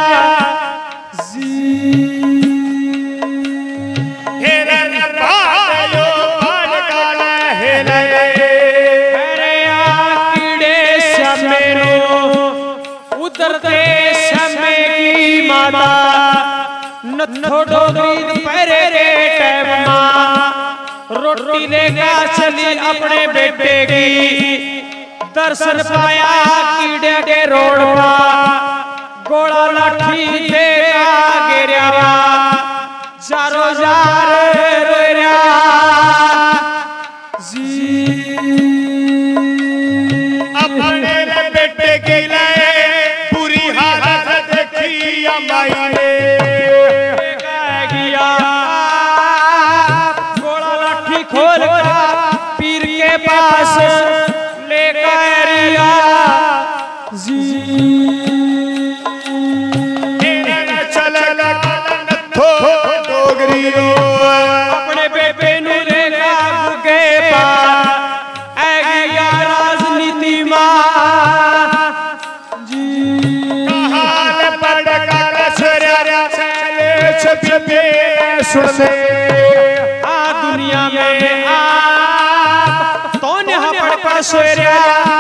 Speaker 2: उतरते समय की माता नथो डोरी पैरे रे टैब मां रोटी लेकर चली अपने बेटे की दर्शन पाया कीड़े के रोड पर गोला लाठी देखा गिरा चारो जार रोया जी
Speaker 1: अपने बेटे के लिए बुरी हालत देखी अम्माई ने
Speaker 2: गया गोला लाठी खोल कर पीर के पास लेकर रिया जी
Speaker 1: चल थो डोगरी
Speaker 2: अपने बेबे नु लेगा के पास ऐ गया राजनीति मां
Speaker 1: सुन
Speaker 2: आ दुनिया में आ तो ने पड़ पड़ सोया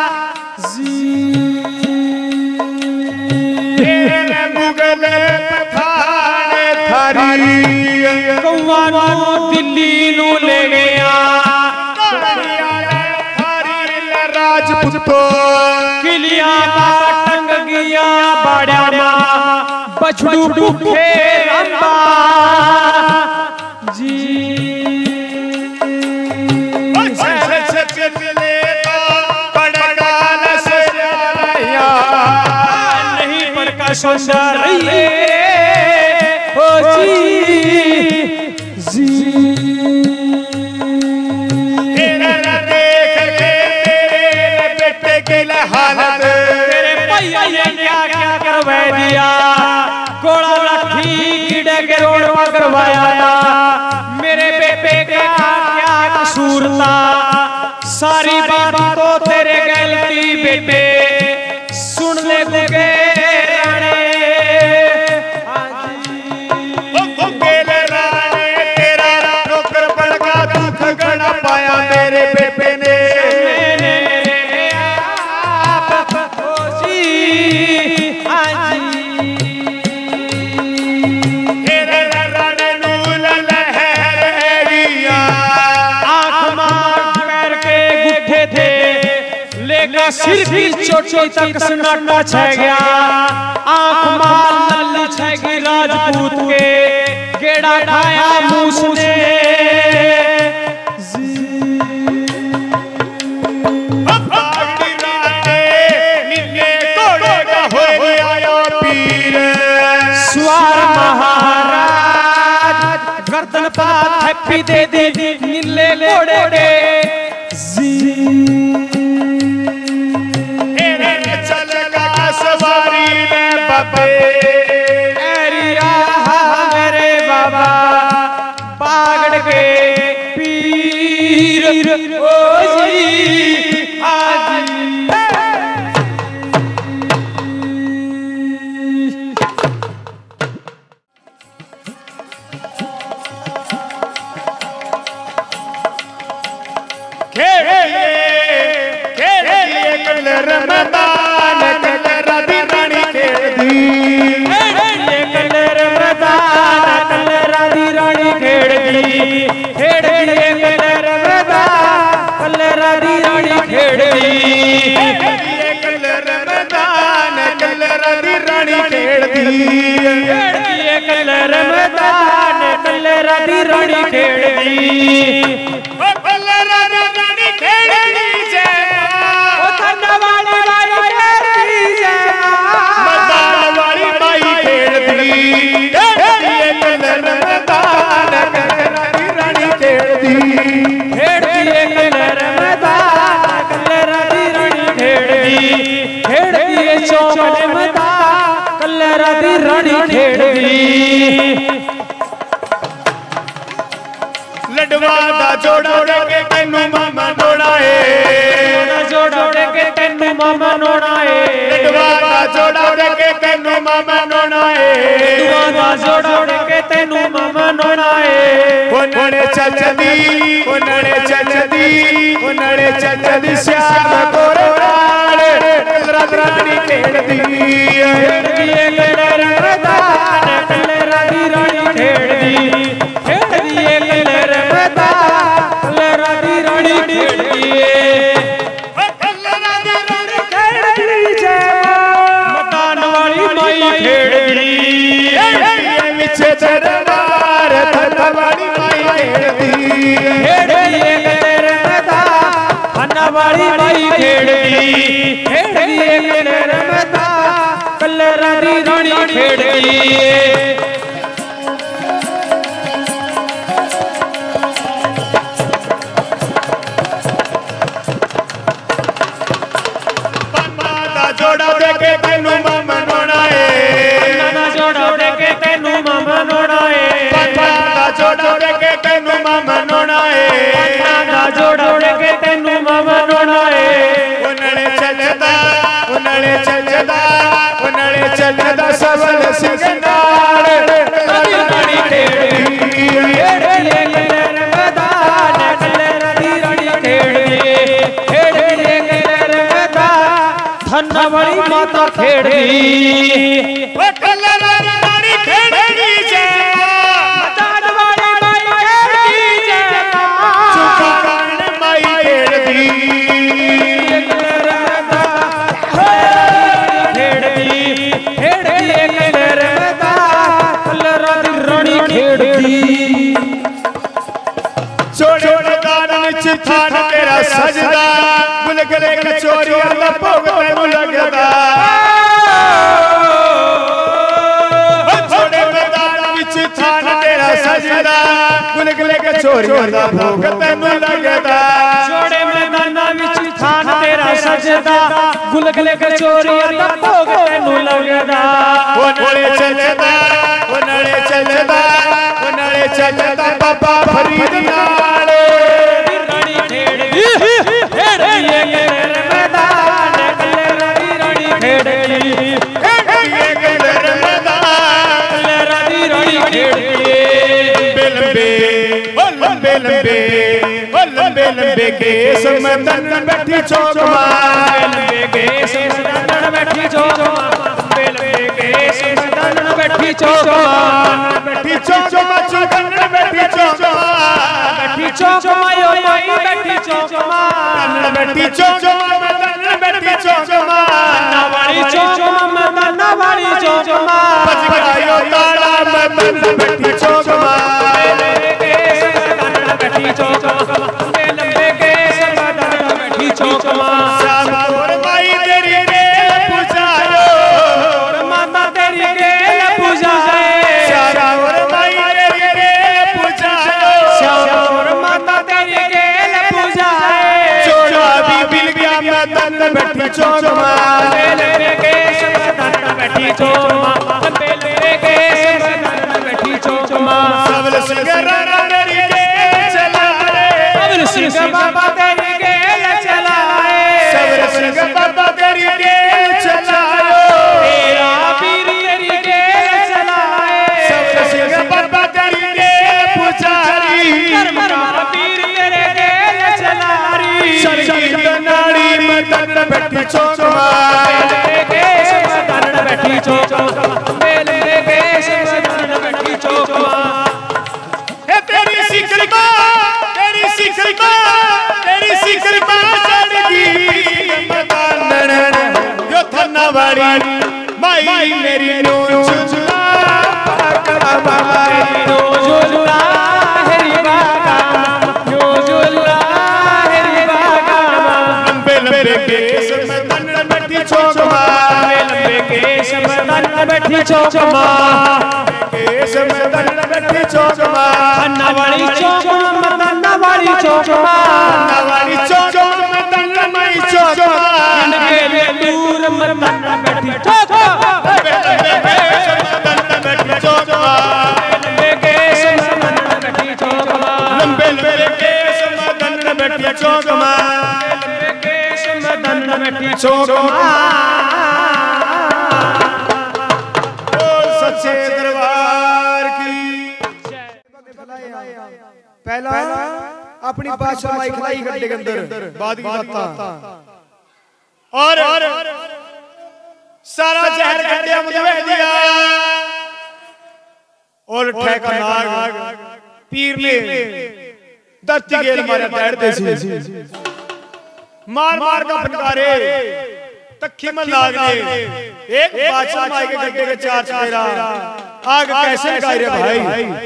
Speaker 1: मुगल पठाने थारी
Speaker 2: कौवा दिल्ली नु ले गया
Speaker 1: राजपूतो
Speaker 2: किलिया टंग गया बाड़ा बछड़ू डूबे रंबा जी नहीं पर का सुंदर हो जी जी
Speaker 1: देख के बेटे के हालत
Speaker 2: तेरे भैया ने क्या क्या करवा दिया गोला लाठी कीड़े के रोड पर करवाया मेरे बेटे का क्या कसूर था सारी बात तो तेरे गलती बेटे सुन ले गुगे राणे
Speaker 1: गुगेल राणे तेरा नौकर बड़का दुख गना पाया मेरे बेटे ने
Speaker 2: सिर की चोटी तक सन्नाटा छह गया आंख मार नल्ली छह गई राजपूत के गेड़ा खाया मूस ने स्वार महाराज गर्दन पात हैप्पी दे दी नीले घोड़े के एरिया मेरे बाबा बागड़ के पीर ओ जी आज
Speaker 1: खेड़े खेड़े कल रमदान कल राधी रानी खेड़ी
Speaker 2: कल रमदान कल राधी रानी खेड़ी खेड़ी कल रमदान कल राधी रानी खेड़ी
Speaker 1: कल रमदान कल राधी रानी खेड़ी
Speaker 2: कल रमदान कल राधी रानी खेड़ी
Speaker 1: कल राधी रानी खेड़ी
Speaker 2: रमदान रानी खेड़दी
Speaker 1: लडवा दा जोड़ा उड़ के तैनू मामा नोड़ा है
Speaker 2: जोड़ा उड़ के तैनू मामा नोड़ा है
Speaker 1: लडवा दा जोड़ा उड़ के तैनू मामा नोड़ा है
Speaker 2: लडवा दा जोड़ा उड़ के तैनू मामा नोड़ा है
Speaker 1: उन्होंने चचदी उन्होंने चचदी उन्होंने चचदी श्याम गोरवाल रानी खेड़दी
Speaker 2: खेड़दी कलर मैदान कलर दी रानी खेड़दी खेड़दी कलर मैदान कलर दी रानी खेड़दी कलर दी रानी खेड़दी जय मैदान वाली माई खेड़दी
Speaker 1: विच दरबार थल वाली माई खेड़दी
Speaker 2: खेड़दी कलर मैदान खाना वाली माई खेड़दी खेड़दी कलर मैदान कलर दी रानी खेड़दी
Speaker 1: जोड़ा देके तैनू मामा नोड़ा है
Speaker 2: ना जोड़ा देके तैनू मामा नोड़ा है
Speaker 1: पापा जोड़ा देके तैनू मामा नोड़ा है
Speaker 2: ना जोड़ा देके तैनू मामा नोड़ा है
Speaker 1: उन्हने चलदा उन्हने चलदा उन्हने चलदा सबल सिंह नाल रानी खेड़दी
Speaker 2: खेड़दी कलर मैदान कलर दी रानी खेड़दी खेड़दी कलर मैदान धन वाली माता खेड़दी
Speaker 1: ओ कलर रानी खेड़दी जय
Speaker 2: मैदान वाली माई खेड़दी जय
Speaker 1: चुकान माई खेड़दी
Speaker 2: कलर मैदान खेड़दी खेड़दी कलर मैदान कलर दी रानी खेड़दी
Speaker 1: छोड़े मैदान विच थान तेरा सजदा गुलगुले कचोरी अल्लाह भोग तैनू लगदा छोड़े मैदान विच थान तेरा सजदा गुलगुले कचोरी अल्लाह भोग तैनू लगदा
Speaker 2: जोड़े मैदाना विच थान तेरा सजदा गुलगुले कचोरी अल्लाह भोग तैनू लगदा
Speaker 1: ओ नले चलदा ओ नले चलदा ओ नले चलदा बाबा फरीद नाल
Speaker 2: रानी खेड़दी खेड़दी कलर मैदान कलर दी रानी खेड़दी
Speaker 1: खेड़दी कलर मैदान
Speaker 2: कलर दी रानी खेड़दी
Speaker 1: लंबे ओ लंबे लंबे ओ लंबे लंबे केस मदन बैठी चौक मार
Speaker 2: लंबे केस मदन बैठी चौक लंबे लंबे केस मदन बैठी चौक
Speaker 1: बैठी चौक चौकन बैठी चौक
Speaker 2: बैठी चौक मायो माई बैठी चौक
Speaker 1: बैठी चौक मदन बैठी चौक
Speaker 2: ना वाली चौक मदन वाली चौक
Speaker 1: बज गयो ताला मदन बैठी चौक
Speaker 2: लंबे केस मदन बैठी चौक लंबे केस मदन बैठी चौक
Speaker 1: श्याम और माई तेरी गेल पुजायो
Speaker 2: माता तेरी गेल पूजाए
Speaker 1: श्याम और माई तेरी गेल पुजायो
Speaker 2: श्याम और माता तेरी गेल पूजाए
Speaker 1: चोरा भी बिल गया मदन बैठी चौक
Speaker 2: लंबे केस मदन बैठी चौक लंबे केस मदन बैठी चौक
Speaker 1: सबल सिंह राणा मेरी गेल चलाए
Speaker 2: सबल सिंह बाबा तेरी गेल चलाए
Speaker 1: सबल सिंह बाबा तेरी गेल चलायो
Speaker 2: तेरा पीर तेरी गेल चलाए
Speaker 1: सबल सिंह बाबा तेरी गेल पुजारी
Speaker 2: तेरा पीर तेरे गेल चलारी
Speaker 1: संगीत नाड़ी मदन बैठी चौक
Speaker 2: लंबे केस मदन बैठी चौक लंबे केस मदन बैठी चौक
Speaker 1: ए तेरी सिखर तेरी सिखर तेरी सिखर चढ़गी मदानन यो थन्ना वाली माई मेरी नूच जुला बाबा
Speaker 2: नो जुला हेरी बागा नो जुला हेरी बागा
Speaker 1: लंबे लंबे केस मदन बैठी चौक
Speaker 2: लंबे केस मदन बैठी चौक
Speaker 1: केस मदन बैठी चौक
Speaker 2: खन्ना वाली चौक मदन वाली चौक
Speaker 1: वाली चौक मदन माई चौक
Speaker 2: दूर मदन बैठी चौक
Speaker 1: चौक में
Speaker 2: केश मदन मिट्टी चौक में
Speaker 1: सच्चे दरबार की पहला अपनी बादशाह माई खिलाई गड्ढे के अंदर बाद की बात और सारा जहर गड्ढे में दे दिया और ठेका नाग पीर ने धरती गेल मारे बैठ दे सी मार मार का फटकारे तखी में लाग ने एक बादशाह माई के गड्ढे के चार चेहरा आग कैसे लगाई रे भाई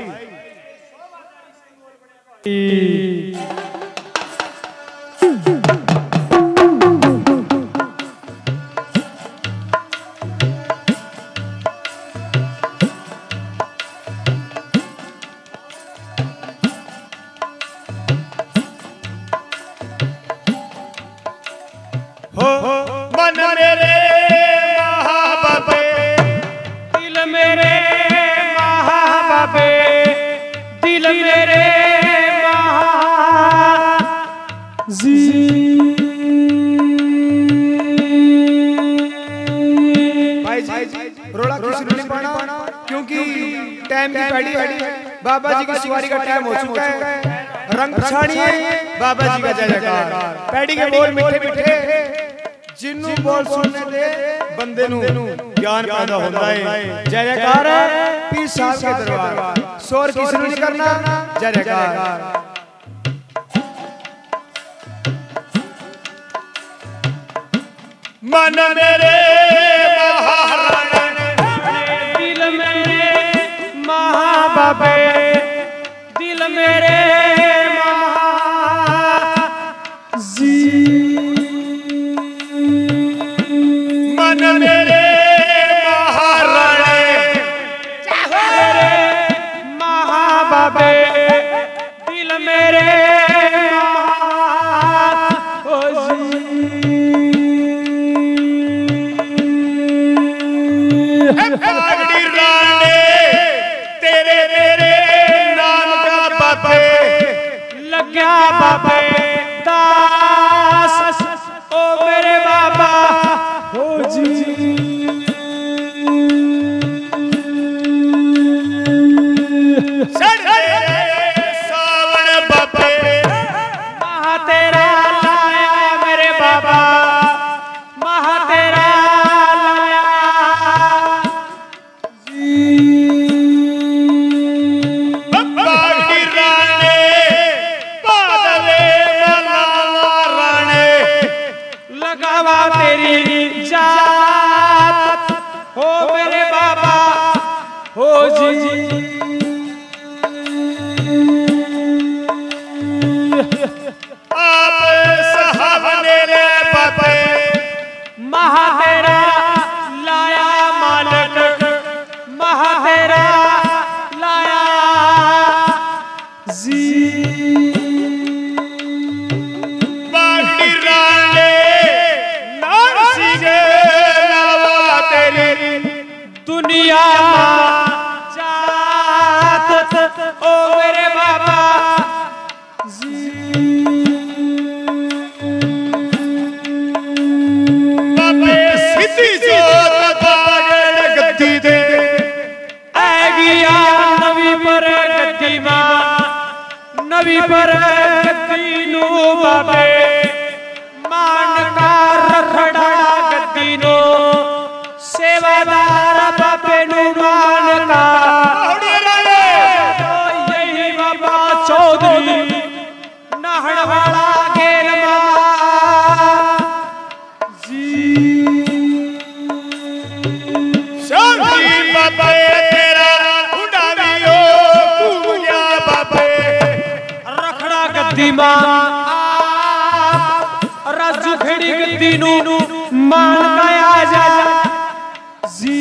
Speaker 1: मन मेरे महाबाबे
Speaker 2: दिल मेरे महाबाबे दिल मेरे महाजी
Speaker 1: भाई जी रोड़ा किसी ने नहीं पाना क्योंकि टाइम की पड़ी है बाबा जी की सवारी का टाइम हो चुका है रंग छाड़िए बाबा जी का जय जयकार पैड़ी के बोल मीठे मीठे जिन्नू बोल सुनने दे बंदे नू ज्ञान पैदा होता है जय जयकार पीर साहब के दरबार शोर किसी ने नहीं करना जय जयकार मन मेरे महाराणे
Speaker 2: दिल मेरे महाबाबे दिल मेरे महाजी
Speaker 1: मन मेरे महाराणे
Speaker 2: मेरे महाबाबे दिल मेरे
Speaker 1: पागड़ी राणे तेरे मेरे नाम का बाबे
Speaker 2: लग्या बाबे दास ओ मेरे बाबा हो जी
Speaker 1: सावन बाबे
Speaker 2: महा तेरा लाया मेरे बाबा महा तेरा लाया
Speaker 1: पागड़ी राणे पादवे मलावा राणे
Speaker 2: लगावा तेरी जात हो मेरे बाबा हो जी
Speaker 1: आप साहब ने ले बाबे
Speaker 2: महा तेरा लाया मालिक महा तेरा लाया जी
Speaker 1: पागड़ी राणे नारसी के लावा तेरी
Speaker 2: दुनिया जात ओ मेरे बाबा
Speaker 1: बाबे सिद्धि जोत बागड़ गद्दी दे
Speaker 2: आगिया नवी पर गद्दी मां नवी पर गद्दी नु बाबे मान का रखड़ा गद्दी नो सेवादार बाबे नु मान का यही बाबा चौधरी नहड़ वाला घेर
Speaker 1: शादी बाबे तेरा उड़ावियो पूजा बाबे
Speaker 2: रखड़ा गद्दी मां राजू खेड़ी गद्दी नु मान का आजा जी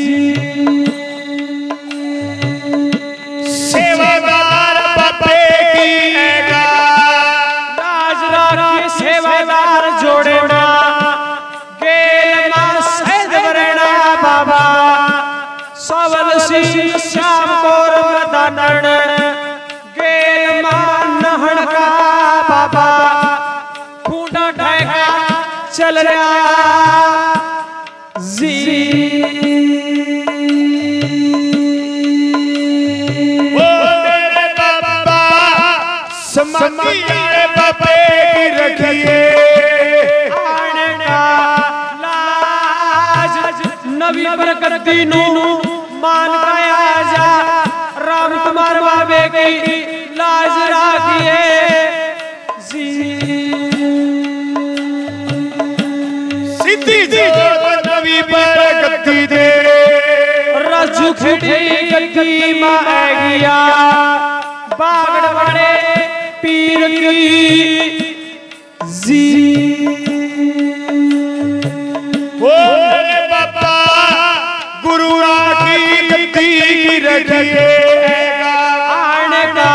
Speaker 1: सेवादार बाबे की ऐगा
Speaker 2: राज राखी सेवादार जोड़ेना गेल मां सैद वरेणा बाबा सवल सिंह श्याम कौर मदानन गेल मां नहण का बाबा चल रहा जी
Speaker 1: ओ मेरे बाबा समाती बाबे की रखिए
Speaker 2: आने का लाज नबी बरकत दीनू मान गया जा राम कुमार बाबे की लाज राखिए
Speaker 1: सिद्धि जी नबी बरकत दे
Speaker 2: रजू खड़ी गद्दी मां गया बागड़ बड़े पीर की जी
Speaker 1: ओ मेरे बाबा गुरु की गद्दी की रखिए
Speaker 2: आने का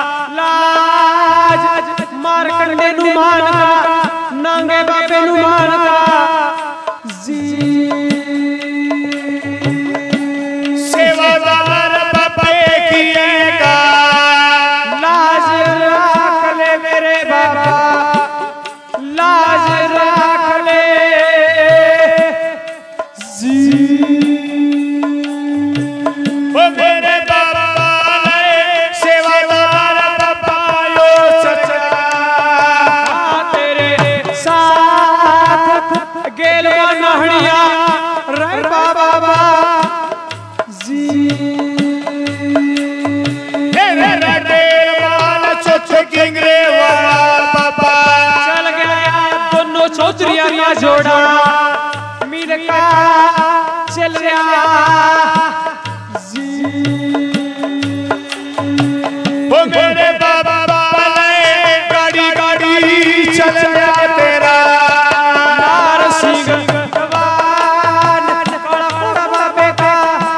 Speaker 2: लाज मारकंडे नु मान का नांगे बाबे नु मान का जी
Speaker 1: सेवादार बाबे की का
Speaker 2: लाज राख ले मेरे बाबा लाज राख ले जी
Speaker 1: ओ मेरे बाबा सेवादार बाबा यो सच्चा
Speaker 2: तेरे साथ गेलवा नहड़िया रे बाबा जी
Speaker 1: तेरे रटेवाल चोच किंगरे वाला बाबा
Speaker 2: चल गया दोनों चौधरिया का जोड़ा मिल का चल गया जी
Speaker 1: ओ मेरे बाबा गाड़ी गाड़ी चल गया तेरा
Speaker 2: नार सिंह जवान कड़ा कड़ा बाबे का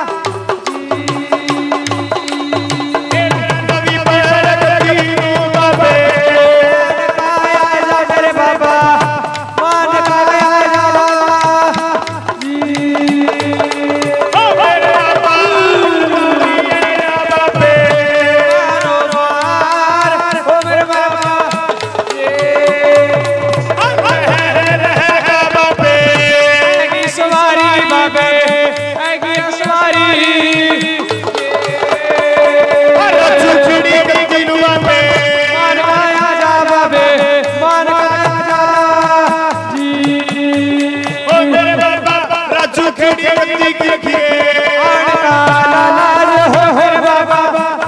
Speaker 1: नबी बरकत दीनू बाबे
Speaker 2: काया जा मेरे बाबा मान का गया जा जी
Speaker 1: ओ मेरे बाबा मेरा बाबे
Speaker 2: रोवार ओ मेरे बाबा ये
Speaker 1: बाबे
Speaker 2: आएगी सवारी बाबे आएगी सवारी
Speaker 1: चुचड़ी दीनू बाबे
Speaker 2: मान काया जा बाबे मान काया जा जी
Speaker 1: ओ मेरे बाबा राजू खेड़ी गद्दी की रखिए
Speaker 2: मान का लाज हो है बाबा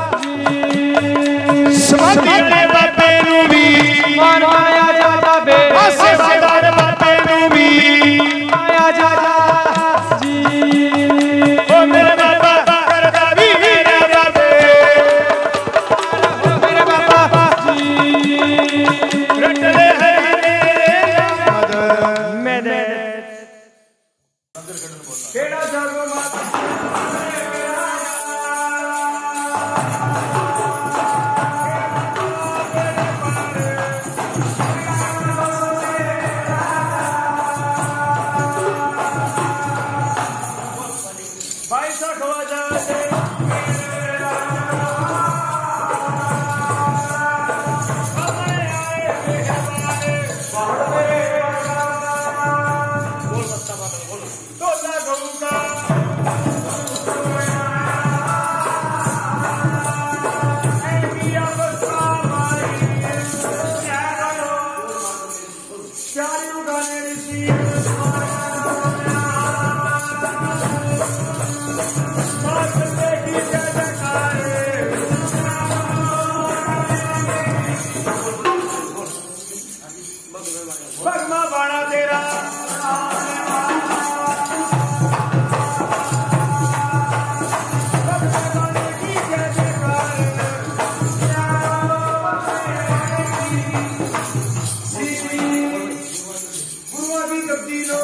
Speaker 1: समाधि बाबे नू भी
Speaker 2: मान काया जा बाबे
Speaker 1: सेवादार बाबे नू भी
Speaker 2: काया जा जी
Speaker 1: ओ मेरे बाबा करदा भी मेरा बाबे
Speaker 2: मेरे बाबा जी
Speaker 1: रटले है
Speaker 2: मैंने
Speaker 1: केड़ा जागो माता भाई सा खवाजा भगमा बाणा तेरा गुरुआ की तब्दीलो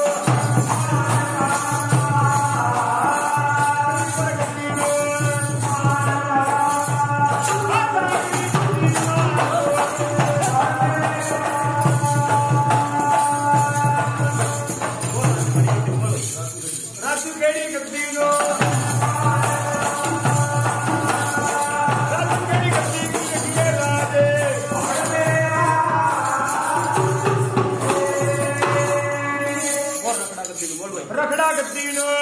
Speaker 1: रखड़ा गद्दी नो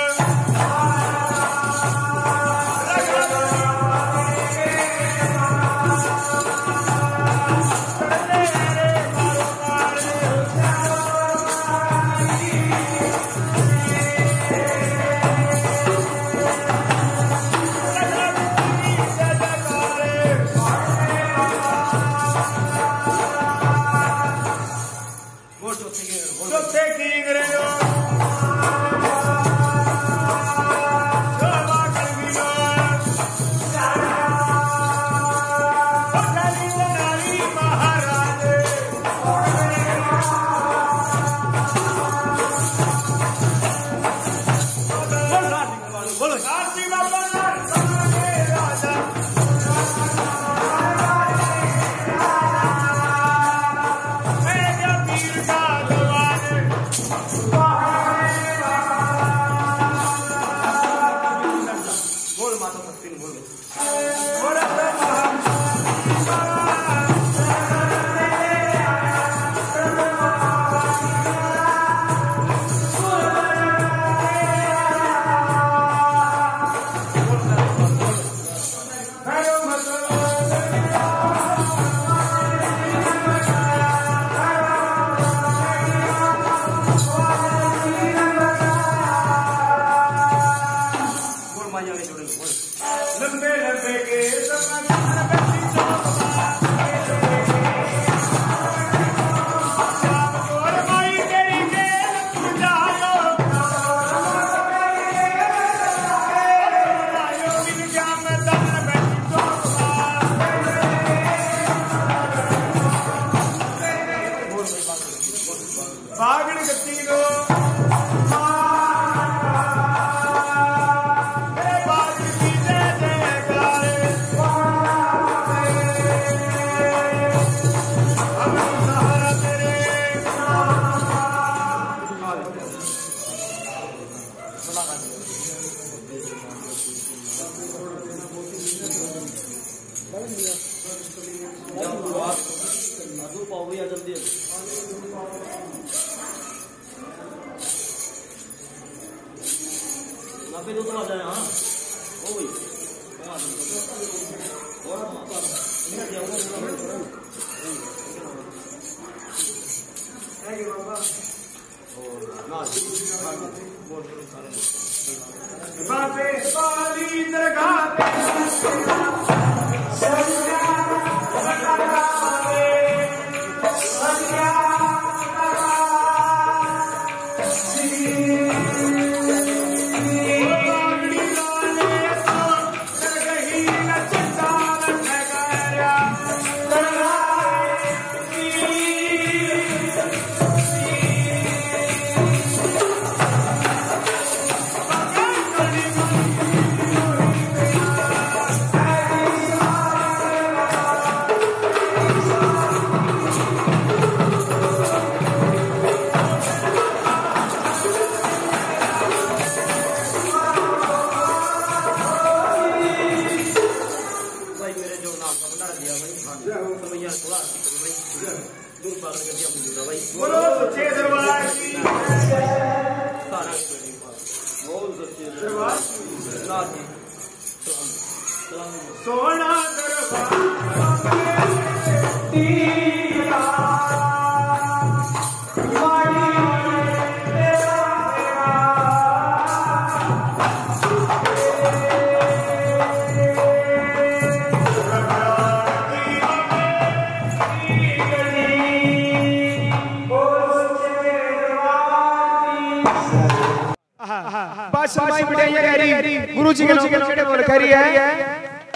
Speaker 2: गुरु जी के नाम बोल करी है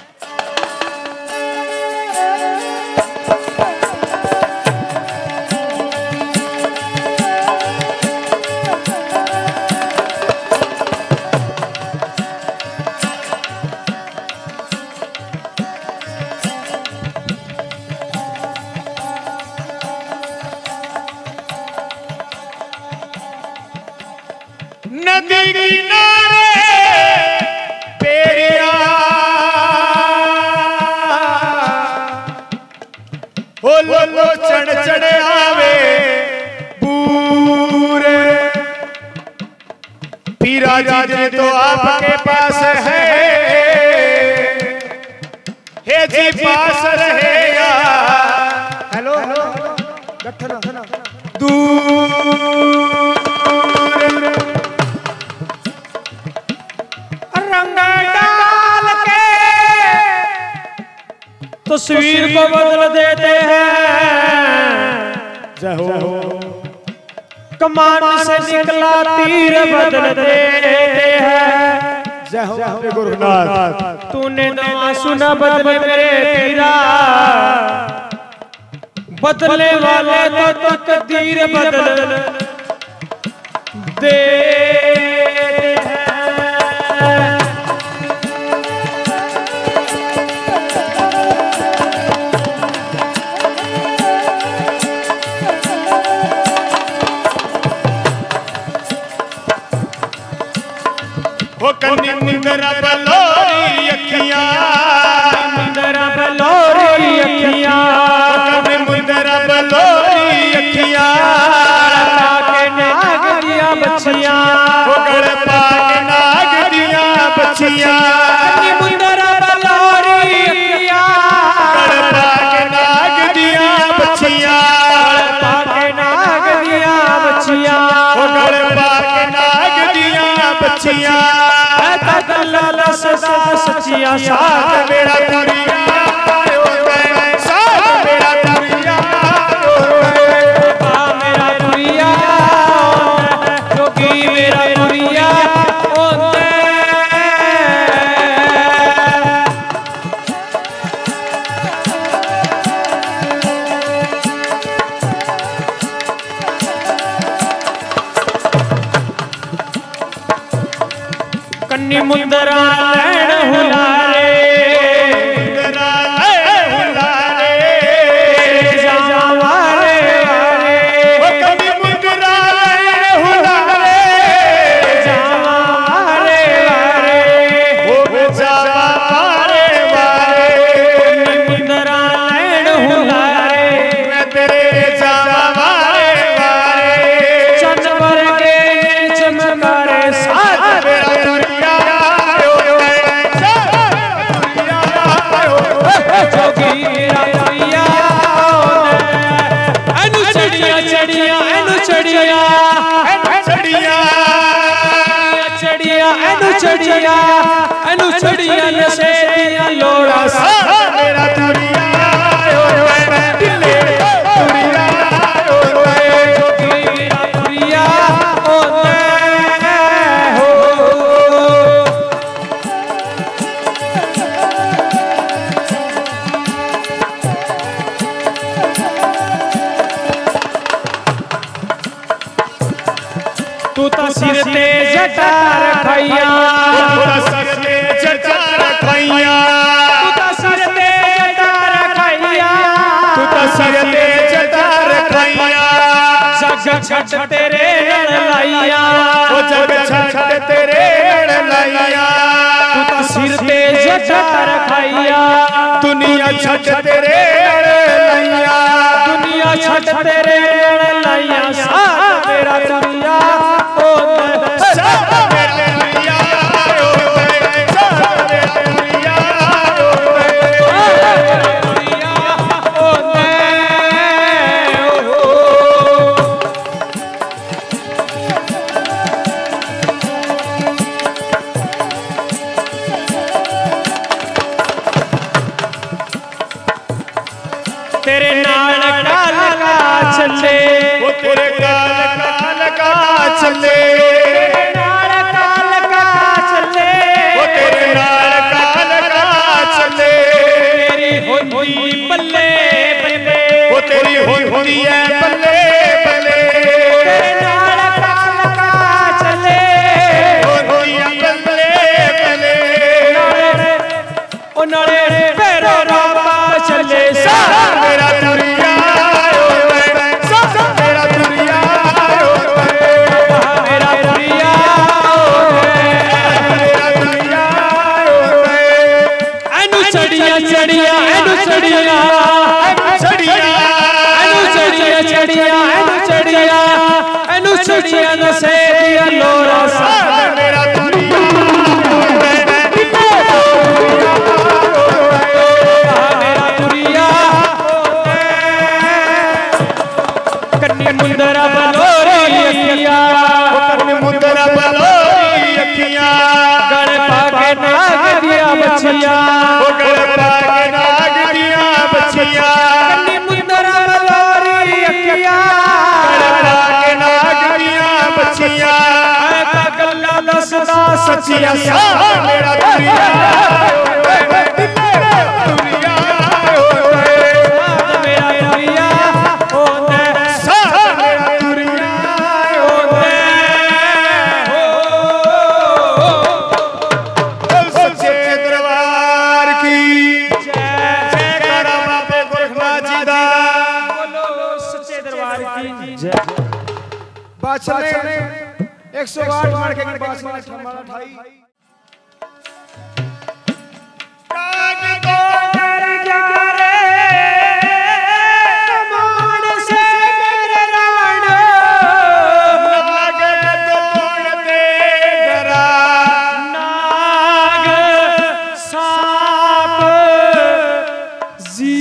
Speaker 1: नदी किनारे पेरिया हो लो लो चढ़ चढ़ आवे पूरे राजी तो आपके पास है, हे जी पास रहेगा। हेलो दूर
Speaker 2: रंग डाल के तस्वीर को बदल देते हैं।
Speaker 1: जय हो
Speaker 2: कमान से निकला तीर बदल देते हैं।
Speaker 1: जय हो गुरुनाथ।
Speaker 2: तूने दुआ सुना बदले मेरे पीरा, बदले वाले तो तकदीर बदल दे
Speaker 1: वो कन्नी मुंदरा बलोरी अखियां,
Speaker 2: मुंदरा बलोरी अखियां,
Speaker 1: कन्नी मुंदरा बलोरी अखियां,
Speaker 2: के नाग दिया बच्चियां,
Speaker 1: वो गल पाके नाग दिया बच्चियां।
Speaker 2: कन्नी मुंदरा बलोरी अखियां,
Speaker 1: गल पाके नाग दिया बच्चियां,
Speaker 2: पाके नाग दिया बच्चियां,
Speaker 1: वो गल पाके नाग दिया बच्चियां।
Speaker 2: गल्ला सदा सच्चियां साथ
Speaker 1: मेरा दुनिया साथ मेरा दुनिया
Speaker 2: मेरा दुनिया जोगी मेरा दुनिया कन्नी मुंदरा लैन हुलारे,
Speaker 1: मुंदरा लैन हुलारे,
Speaker 2: जावा वारे वारे,
Speaker 1: वो कन्नी मुंदरा लैन हुलारे,
Speaker 2: जावा वारे वारे,
Speaker 1: वो जावा वारे वारे।
Speaker 2: कन्नी मुंदरा लैन हुलारे,
Speaker 1: मैं तेरे जावा वारे वारे।
Speaker 2: चंद वर्गे चमकारे साथ
Speaker 1: मेरा
Speaker 2: जोगी मेरा दुनिया एनु चढ़िया चढ़िया एनु चढ़िया
Speaker 1: चढ़िया
Speaker 2: चढ़िया एनु चढ़िया एनु चढ़िया नशे दिया लोड़ा सा
Speaker 1: मेरा दुनिया दिले दुनिया
Speaker 2: जोगी मेरा दुनिया ओ हो तू तो सिर ते जटा रखैया,
Speaker 1: तू तो सिर ते जटा रखैया,
Speaker 2: तू तो सिर ते जटा रखैया,
Speaker 1: तू तो सिर ते जटा रखैया।
Speaker 2: जग छट तेरे लड़ाइया,
Speaker 1: वो जग छट तेरे लड़ाइया।
Speaker 2: तू तो सिर ते जटा रखैया,
Speaker 1: दुनिया छट तेरे लड़ाइया,
Speaker 2: दुनिया छट तेरे लड़ाइया। साथ मेरा दुनिया ओ
Speaker 1: साथ मेरा दुनिया ओ साथ मेरा दुनिया ओ
Speaker 2: दुनिया ओ तेरे नाल काल का चले,
Speaker 1: वो तेरे काल काल का चले,
Speaker 2: नाल काल का चले,
Speaker 1: वो तेरे नाल काल का चले।
Speaker 2: तेरी होंदी बल्ले बल्ले,
Speaker 1: वो तेरी होंदी है बल्ले बल्ले।
Speaker 2: तेरे नाल काल का चले,
Speaker 1: होंदी है बल्ले बल्ले।
Speaker 2: ओ नाले फेरो रामा चले। सारा
Speaker 1: मेरा दुनिया मेरा दुनिया
Speaker 2: मेरा दुनिया
Speaker 1: मेरा दुनिया
Speaker 2: एनु चढ़िया चढ़िया एनु चढ़िया
Speaker 1: चढ़िया
Speaker 2: एनु चढ़िया चढ़िया एनु चढ़िया एनु चढ़िया नसे दिया लोरा सा
Speaker 1: मेरा
Speaker 2: कन्नी मुंदरा बलोरी अखिया
Speaker 1: कन्नी मुंदरा बलोरी अखिया
Speaker 2: गल पाके नाग दिया बछिया
Speaker 1: गल पाके नाग दिया बछिया
Speaker 2: कन्नी मुंदरा बलोरी अखिया
Speaker 1: गल पाके नाग दिया बछिया
Speaker 2: ऐ गल्ला दसदा सचिया
Speaker 1: मेरा दुनिया बादशाह ने एक सौ आठ मार के बादशाह ने ठमाना ठाई काग को डर गया रे
Speaker 2: कमान से मेरे राण
Speaker 1: नाग कौन दे डरा
Speaker 2: नाग सांप जी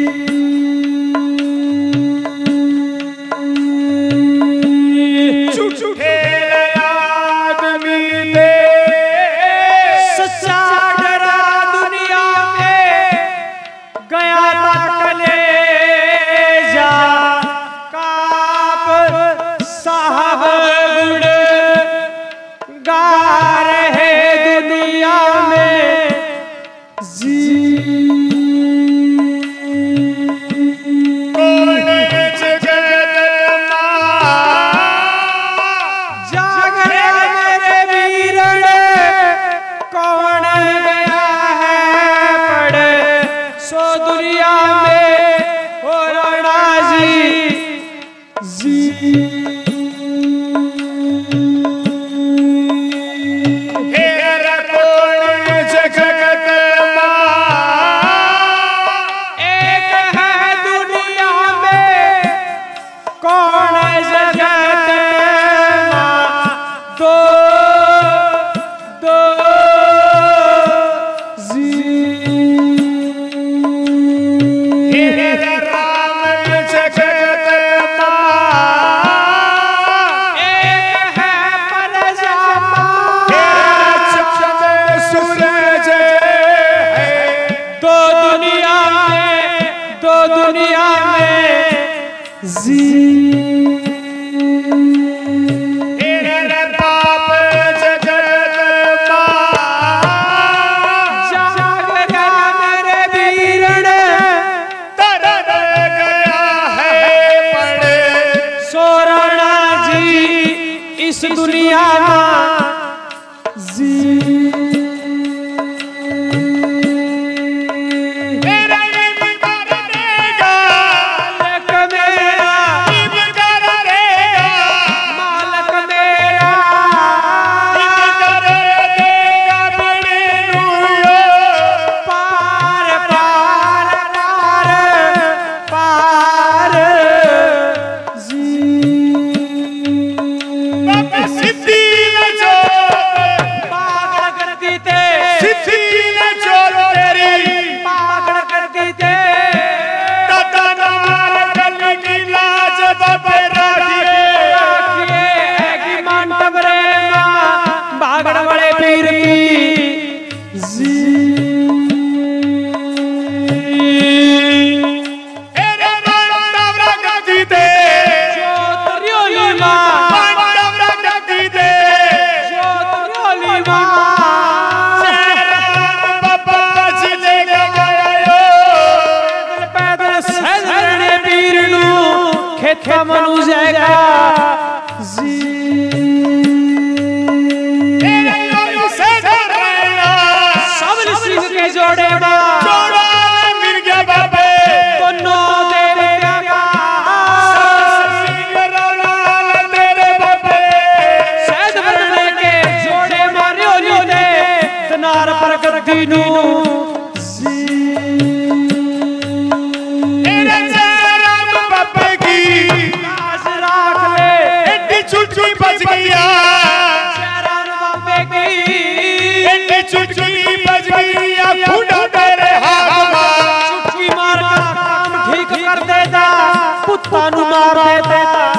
Speaker 2: चुटकी बज गई फूटा तेरे हाथ चुटकी मार कर काम ठीक कर देता पुत्ता नु मार देता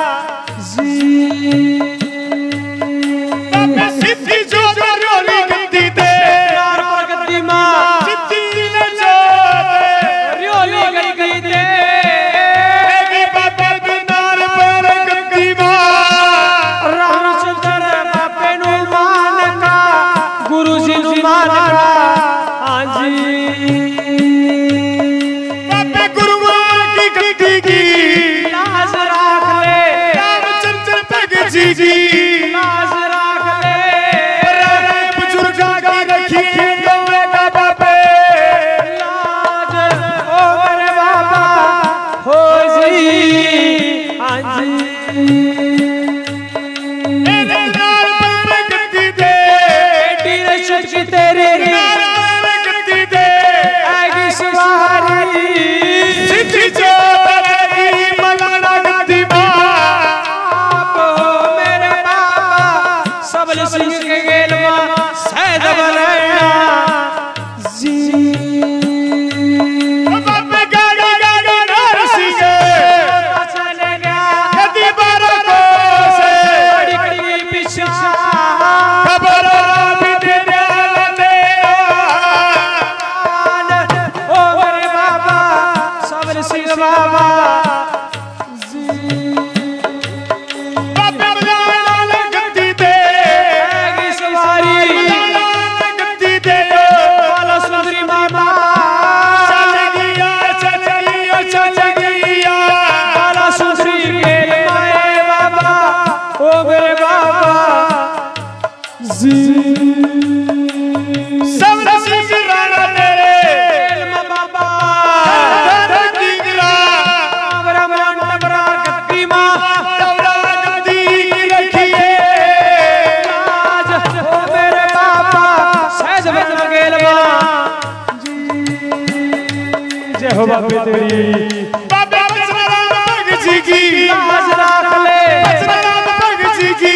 Speaker 2: हो बाबे तेरी
Speaker 1: बाबा बचराम भगत जी की
Speaker 2: लाज राख ले,
Speaker 1: बचराम भगत जी की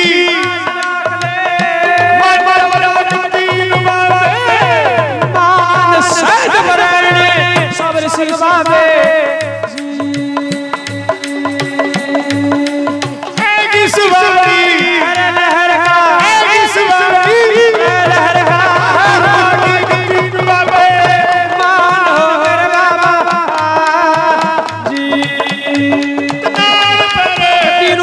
Speaker 1: मान मान मान दीन बाबे
Speaker 2: मान सद बरणे सबर सिंह बाबे
Speaker 1: ऐगी सुवारी
Speaker 2: लहर का
Speaker 1: ऐगी सुवारी
Speaker 2: लहर का
Speaker 1: दीन बाबे
Speaker 2: मान हो मेरे बाबा जी
Speaker 1: नाम पर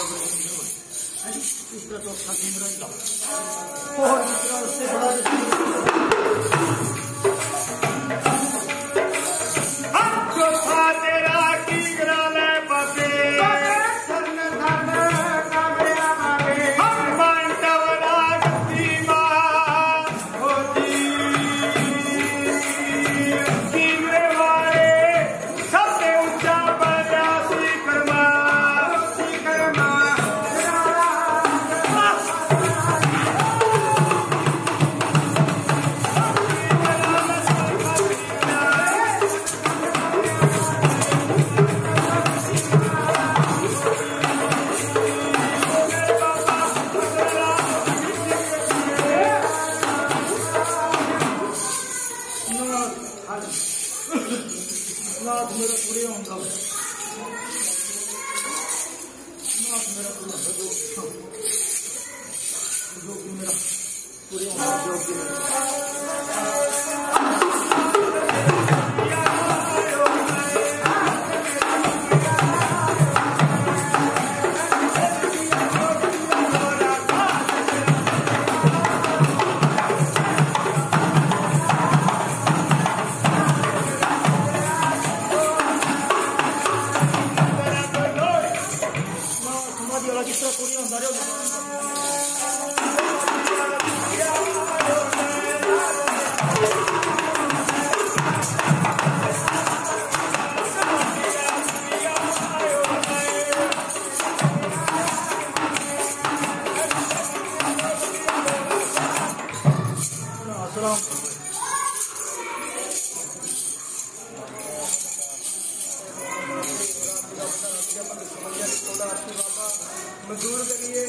Speaker 1: मजदूर करिए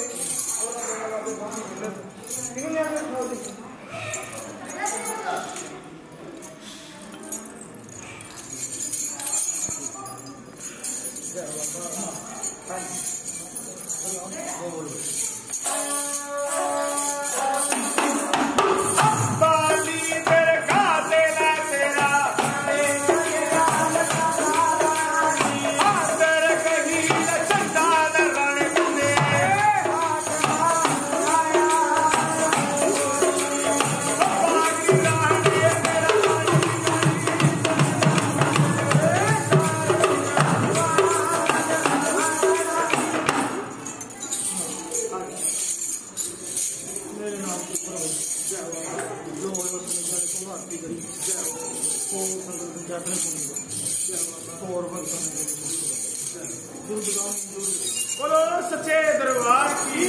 Speaker 1: बोलो सच्चे दरबार की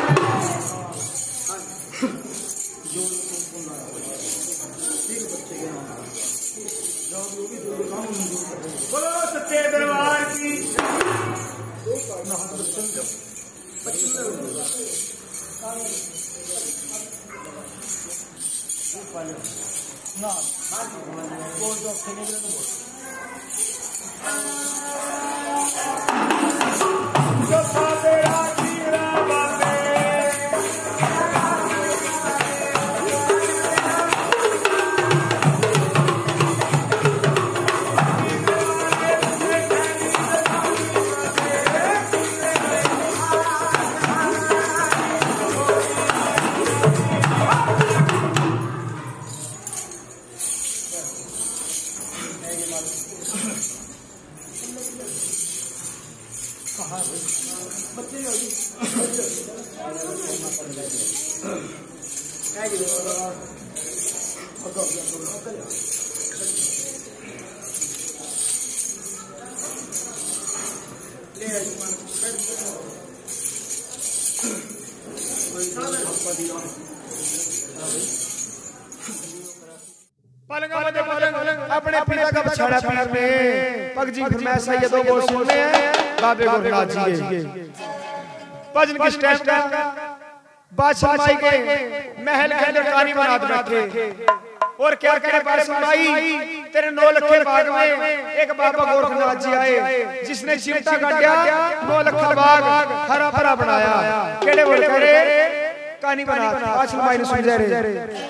Speaker 1: बोलो सच्चे दरबार की ना बोल दो अपने पिता का बछड़ा पीर में पग जी फरमाया सैयदों को सुनने हैं बाबे गोरखनाथ जी के भजन किस टाइम का बादशाह माई के महल के अंदर कहानी बना रखे और क्या करे बादशाह माई तेरे नौ लखे बाग में एक बाबा गोरखनाथ जी आए जिसने चिमटा काटा नौ लखा बाग हरा भरा बनाया केड़े बोल करे कहानी बना बादशाह माई ने समझा रहे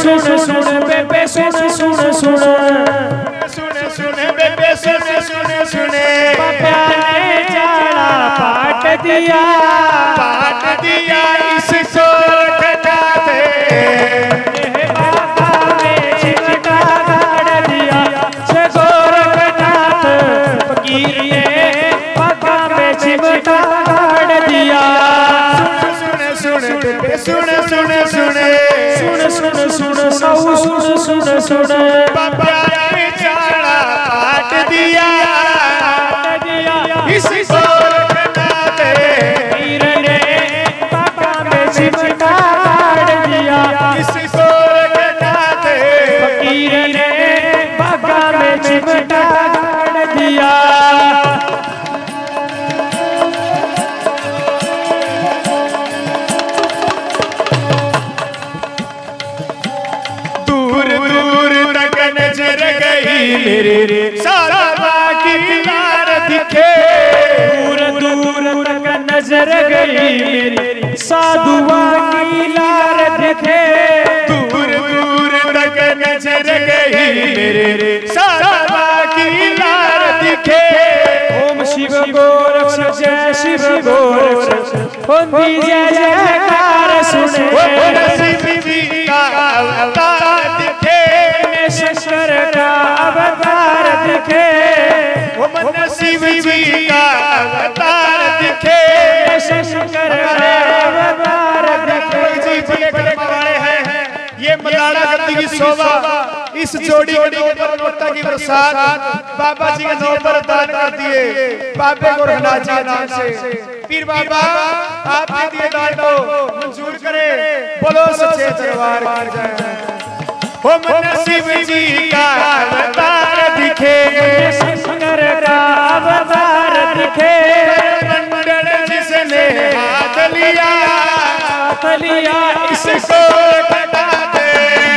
Speaker 2: सुन सुन बेबे सुन सुन सुन
Speaker 1: सुन सुन बेबे सुन सुन सुने
Speaker 2: बाबा ने चाड़ा पाट दिया
Speaker 1: पाट दिया इसको कटा दे
Speaker 2: बाबा ने चिमटा गाड़ दिया से गोरखनाथ फकीर ने बाबा में चिमटा गाड़ दिया
Speaker 1: सुन सुन बेबे सुन सुन सुने
Speaker 2: सुन सुन सुन सौ सुन सुन सुन
Speaker 1: बाबा ने चाड़ा पाट दिया इसको कटा दे
Speaker 2: फकीर ने बाबा में चिमटा गाड़ दिया
Speaker 1: इसको कटा दे
Speaker 2: फकीर ने बाबा में चिमटा गाड़ दिया
Speaker 1: दूर दूर तक नजर गई मेरे सारा बाकी यार दिखे
Speaker 2: दूर दूर तक नजर गई मेरी साधुआ की लार दिखे
Speaker 1: दूर दूर तक नजर गई मेरे सारा बाकी यार दिखे
Speaker 2: ओम शिव गोरक्ष जय शिव गोरक्ष होती जय जयकार सुने
Speaker 1: नसीबी का अवतार दिखे
Speaker 2: शंकर का अवतार दिखे
Speaker 1: वो नसीब जी का अवतार दिखे
Speaker 2: शंकर का अवतार दिखे
Speaker 1: जी बड़े बड़े वाले हैं ये मलाड़ा गद्दी की शोभा इस जोड़ी के ऊपर नोटा की बरसात बाबा जी के नाम पर दान कर दिए बाबे गोरखनाथ जी के नाम से पीर बाबा आपने दिए दान को मंजूर करे बोलो सच्चे दरबार की जय हो नसीब जी का अवतार दिखे
Speaker 2: शंकर का अवतार दिखे
Speaker 1: मंडल जिसने हाथ लिया
Speaker 2: हाथ लिया
Speaker 1: इसको कटा दे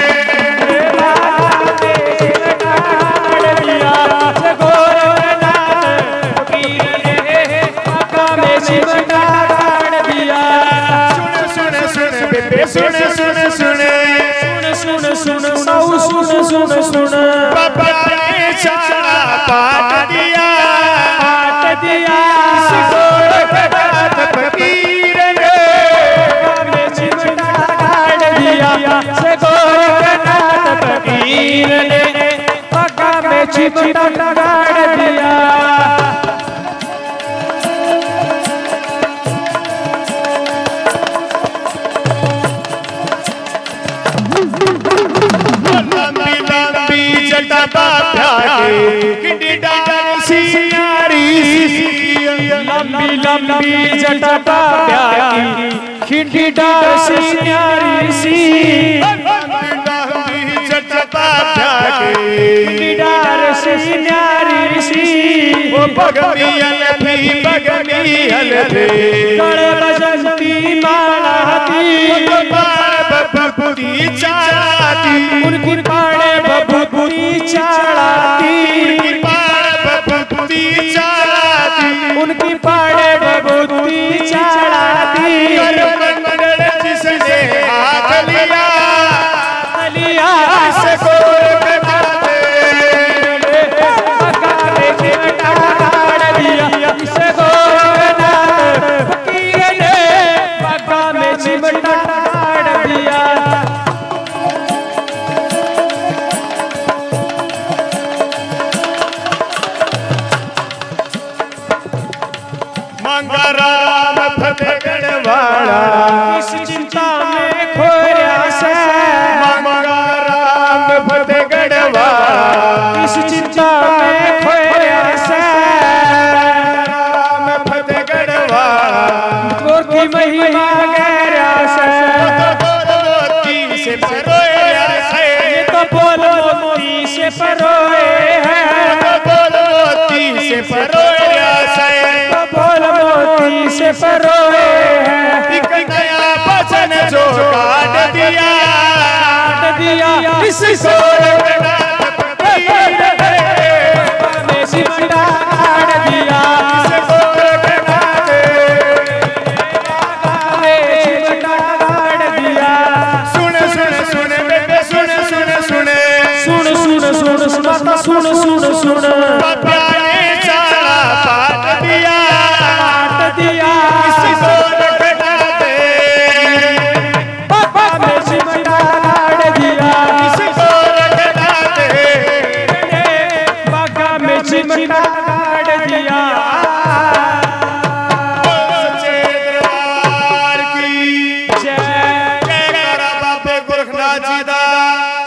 Speaker 1: सुन सुन सुन
Speaker 2: सुन सुन सौ सुन सुन सुन
Speaker 1: बाबा ने चाड़ा पाट दिया
Speaker 2: पाट दिया
Speaker 1: इसको कटा फकीर ने
Speaker 2: चिमटा गाड़ दिया से गोरखनाथ फकीर ने पगा में चिमटा गाड़ दिया
Speaker 1: लंबी लंबी जटा बाबा के किंडी डाल सी नारी
Speaker 2: लंबी लंबी जटा बाबा की खिंडी डाल सी न्यारी सी
Speaker 1: लंबी जटा बाबा के
Speaker 2: खिंडी डाल सी न्यारी सी
Speaker 1: वो बगमी अलफी बगमी अलफी
Speaker 2: गड़ बजंती माला दी
Speaker 1: बबूती चाहती
Speaker 2: उनकी पाड़े बबूती चाड़ाती
Speaker 1: उनकी पाड़ बबूती चाहती
Speaker 2: उनकी पाड़े बबूती चाड़ाती
Speaker 1: कर मंडल जिसने हाथ लिया
Speaker 2: लिया
Speaker 1: इसको कटा दे
Speaker 2: पगा में चिमटा गाड़ दिया इसे गोरखनाथ फकीर ने पगा में चिमटा गाड़ दिया
Speaker 1: मांगा राम फतेहगढ़ वाला
Speaker 2: इस चिंता में खोया से
Speaker 1: मांगा राम फतेहगढ़ वाला
Speaker 2: इस चिंता में खोया से
Speaker 1: राम फतेहगढ़ वाला
Speaker 2: तो की महिमा गहरा से
Speaker 1: मोती से परोया से
Speaker 2: ये तो बोलो मोती से परोए हैं
Speaker 1: मोती से परोया से
Speaker 2: तो बोलो मोती से परोए हैं
Speaker 1: एक नया वचन जो काट दिया
Speaker 2: काट दिया
Speaker 1: इसको रघुनाथ फकीर
Speaker 2: में चिमटा गाड़ दिया
Speaker 1: इसको रघुनाथ
Speaker 2: में चिमटा गाड़ दिया
Speaker 1: सुन सुन सुन बेबे सुन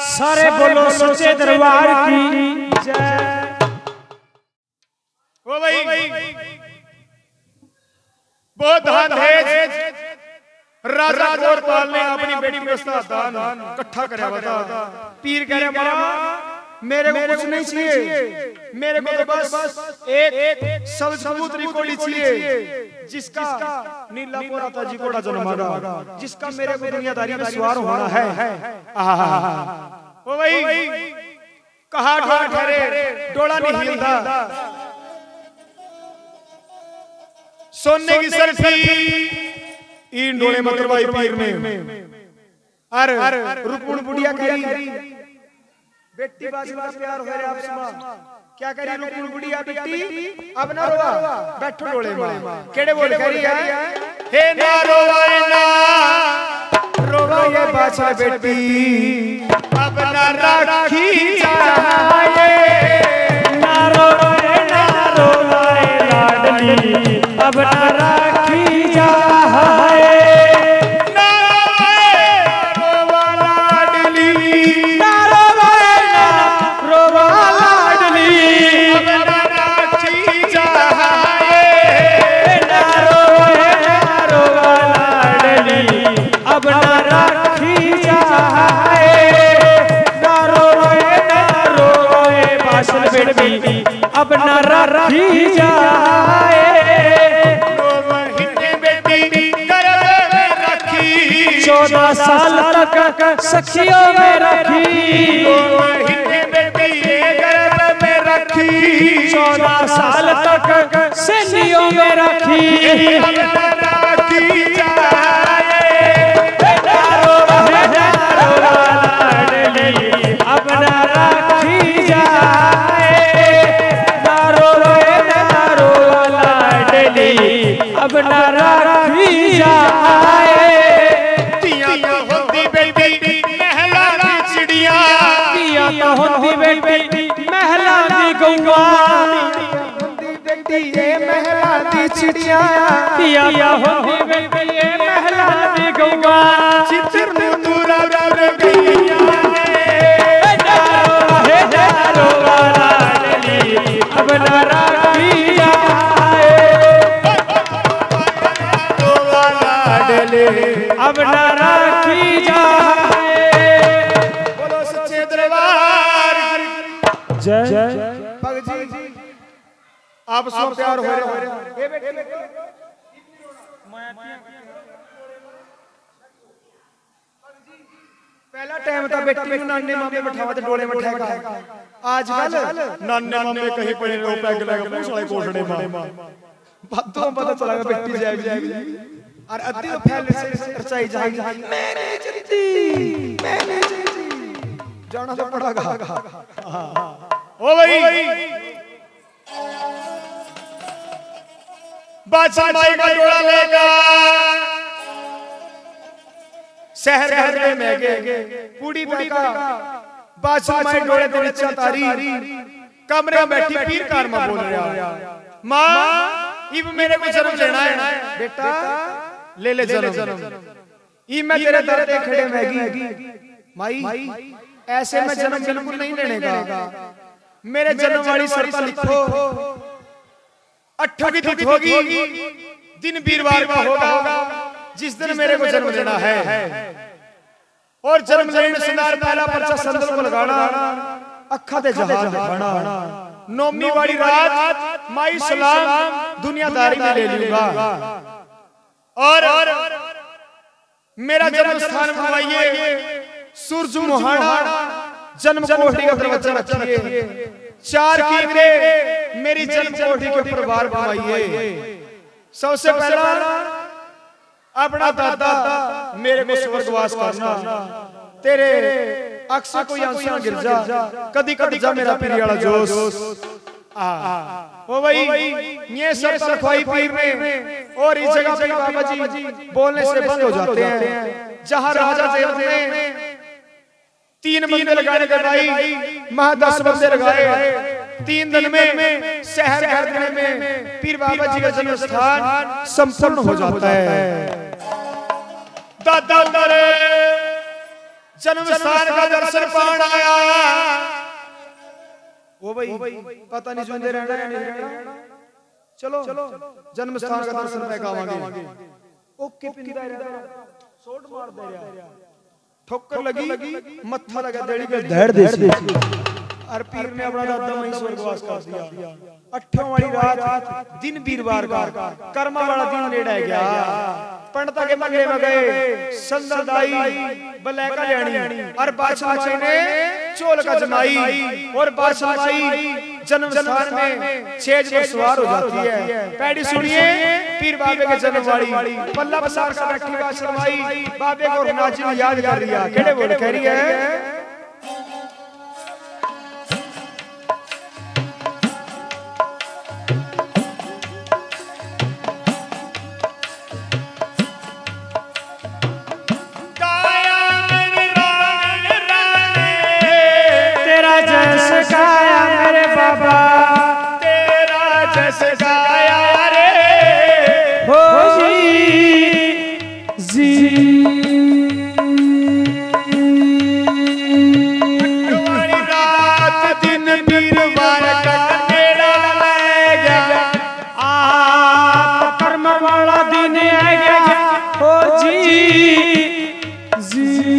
Speaker 2: सारे बोलो सच्चे दरबार की जय।
Speaker 1: ओ भाई बहुत धान है राजा कोतवाल ने अपनी बेटी को दान इकट्ठा कराया बता। पीर कह रहे मामा मेरे को कुछ नहीं चाहिए, मेरे को तो बस एक सब सबूत रिकॉर्ड चाहिए जिसका नीला पोराता जी कोड़ा जन्मागा, जिसका मेरे को दुनियादारी में सवार होना है। ओ भाई कहा डोला ठहरे डोला नहीं हिलता, सोने की सर्फी इन डोले मतरवाई पीर में। अरे रुकमुन बुढ़िया करी बेटी बाजी का प्यार हो रहा आप सुना क्या करी रुकमुन बुढ़िया बेटी अब ना रोवा बैठो डोले में केड़े बोल करी हे ना रोवा ना रोवा ये बाचा बेटी अब ना राखी जाए,
Speaker 2: ना रोवा ना रोवा लाडली अब ना राखी जाए,
Speaker 1: ना रोवा लाडली
Speaker 2: ना रोवा ना रोवा लाडली
Speaker 1: अब ना राखी जाए,
Speaker 2: ना रोवा ना रोवा लाडली अब ना राखी जाए, ना रोवा ना रोवा बासल बेटी अब ना राखी जाए। चौदह साल तक सखियों में रखी,
Speaker 1: गर्भ में रखी,
Speaker 2: चौदह साल तक सैनियों में रखी,
Speaker 1: राखी जाए,
Speaker 2: अब ना राखी जाए, नारो नारो लाडली अब ना राखी जाए।
Speaker 1: होती बेटी महला की चिड़िया,
Speaker 2: पिया होती बेटी महला दी गौवा,
Speaker 1: बेटी ये महला की चिड़िया,
Speaker 2: पिया होती बेटी महला दी गौवा,
Speaker 1: चित्र में दूरा रह गईया
Speaker 2: अब ना राखी जाए, अब ना राखी जाए।
Speaker 1: बोलो सच्चे दरबार
Speaker 2: जय जय
Speaker 1: भगत जी आप सब प्यार हो रहे पहला टाइम था बेटी को नाने मामे बैठावा ते डोले में ठेका, आजकल नाने मामे कहीं पड़े रो पैग लगा पूछ वाले कोठड़े में बातों पता चला बेटी जाएगी और अद्दी तो फैले से चर्चाई जाएगी मैंने जीती मैंने जीती जाना तो पड़ेगा। ओ भाई बादशाह माई का डोला लेगा शहर घर में गए पूरी बेका बादशाह माई डोले ते नीचे तारी कमरे में बैठी पीर कार में बोल रहा मां इब मेरे को जन्म लेना है बेटा ले ले जन्म ई मैं तेरे दर पे खड़े मैगी माई ऐसे में जन्म बिल्कुल नहीं लेने का, मेरे जन्म वाली शर्त लिखो अट्ठावीं तिथि होगी दिन वीरवार का होगा जिस दिन मेरे को जन्म लेना है और जन्म लेने सुनार पहला पर्चा संदल को लगाना अखा ते जहाज दिखाना नौमी वाली रात माई सलाम दुनियादारी में ले लूंगा और मेरा जन्म स्थान बनवाइए सूरज मोहाना जन्म कोठी का दरवाजा रखिए चार कीमते मेरी जन्म कोठी के ऊपर बार बनवाइए। सबसे पहला अपना दादा मेरे को स्वर्गवास करना तेरे अक्सर कोई आंसू गिर जा कदी कदी जा मेरा पीरी वाला जोश ओ भाई ये सब सरख्वाई पीर में और इस जगह पे बाबा जी बोलने से बंद हो जाते हैं। जहां राजा जेल में तीन बंदे लगाने के भाई महा दस बंदे लगाए तीन दिन में शहर घर में पीर बाबा जी का जन्म स्थान संपूर्ण हो जाता है। दादा जन्म स्थान का दर्शन पान आया। ओ भाई पता नहीं सुनते रहना या नहीं रहना, चलो जन्म स्थान का दर्शन मैं कावांगे। ओ किपिंदा सोट मार दे रहा, ठोकर लगी, मत्था लगा देड़ी पे धड़ दे। और पीर ने अपना दादा वहीं स्वर्गवास कर दिया। अठों वाली रात दिन वीरवार का कर्मा वाला दिन नेड़ा गया। पंडिता के महले में गए, संदल दाई बलैका लेनी और बादशाह माई ने चोल का जमाई। और बादशाह माई जन्म स्थान में छेज पर सवार हो जाती है। पैडी सुनिए पीर बाबे के जन्म वाली पल्ला पसार का बैठी बादशाह माई बाबे को नाजिल याद कर रिया। केड़े बोल कह रही है,
Speaker 2: गाया मेरे बाबा
Speaker 1: तेरा जस गाया रे
Speaker 2: हो जी जी।
Speaker 1: तुम्हारी रात दिन वीरवार का नेड़ा ले गया।
Speaker 2: आप कर्म वाला दिन आ गया हो जी जी।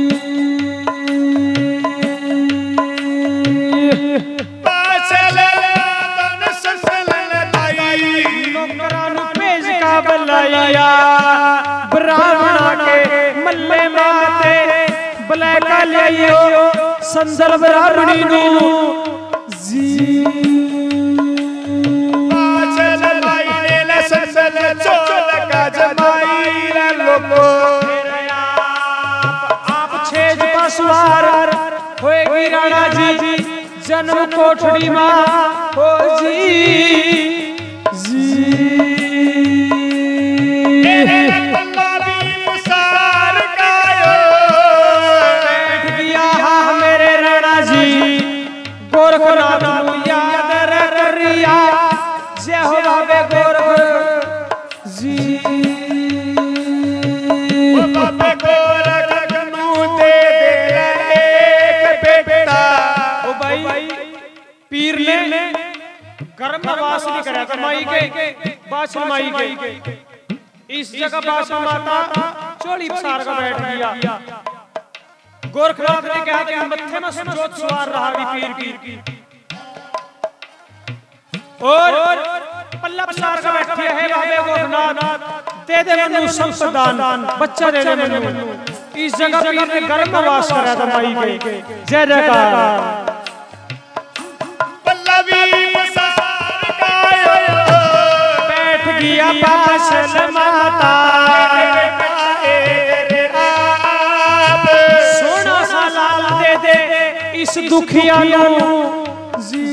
Speaker 2: बलाया ब्राह्मण के मल्ले माते बलैका लियो संदल ब्राह्मणी नु जी।
Speaker 1: पाछल लाइने ले संदल चोल का जमाई रे लोगो।
Speaker 2: आप छेज पर सवार होएगी राणा जी जन्म कोठड़ी मां हो जी जी। गोरखनाथ याद करिया जय हो बाबे गोरख जी।
Speaker 1: ओ बाबे गोरख नू दे दे एक बेटा।
Speaker 2: ओ भाई पीर ने गर्भवास नहीं करा था माई के बादशाह माई के। इस जगह बादशाह माता चोली पसार कर बैठ गया। गोरखनाथ ने कहा कि मत्थे में जोत सवार रहा भी पीर की। और पल्ला पसार का बैठे है बाबे गोरखनाथ दे दे मनु संपदान बच्चा दे दे मनु। इस जगह पीर ने गर्भवास करा था माई के। जय जयकार।
Speaker 1: पल्लवी पसार गायो
Speaker 2: बैठ गया बादशाह माता इस दुखिया जी।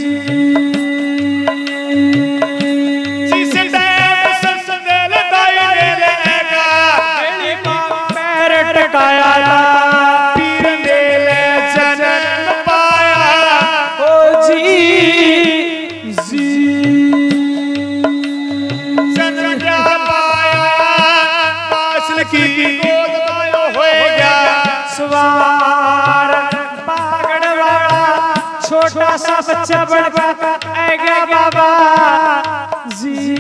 Speaker 1: जिस टाइम संदल दाई ने लेगा
Speaker 2: पैर टकाया
Speaker 1: पीर ने ले जन्म पाया
Speaker 2: हो जी जी।
Speaker 1: जन्म क्या पाया पासल की गोद मायो होएगा
Speaker 2: सवार छोटा सा बच्चा बन गया बाबा जी।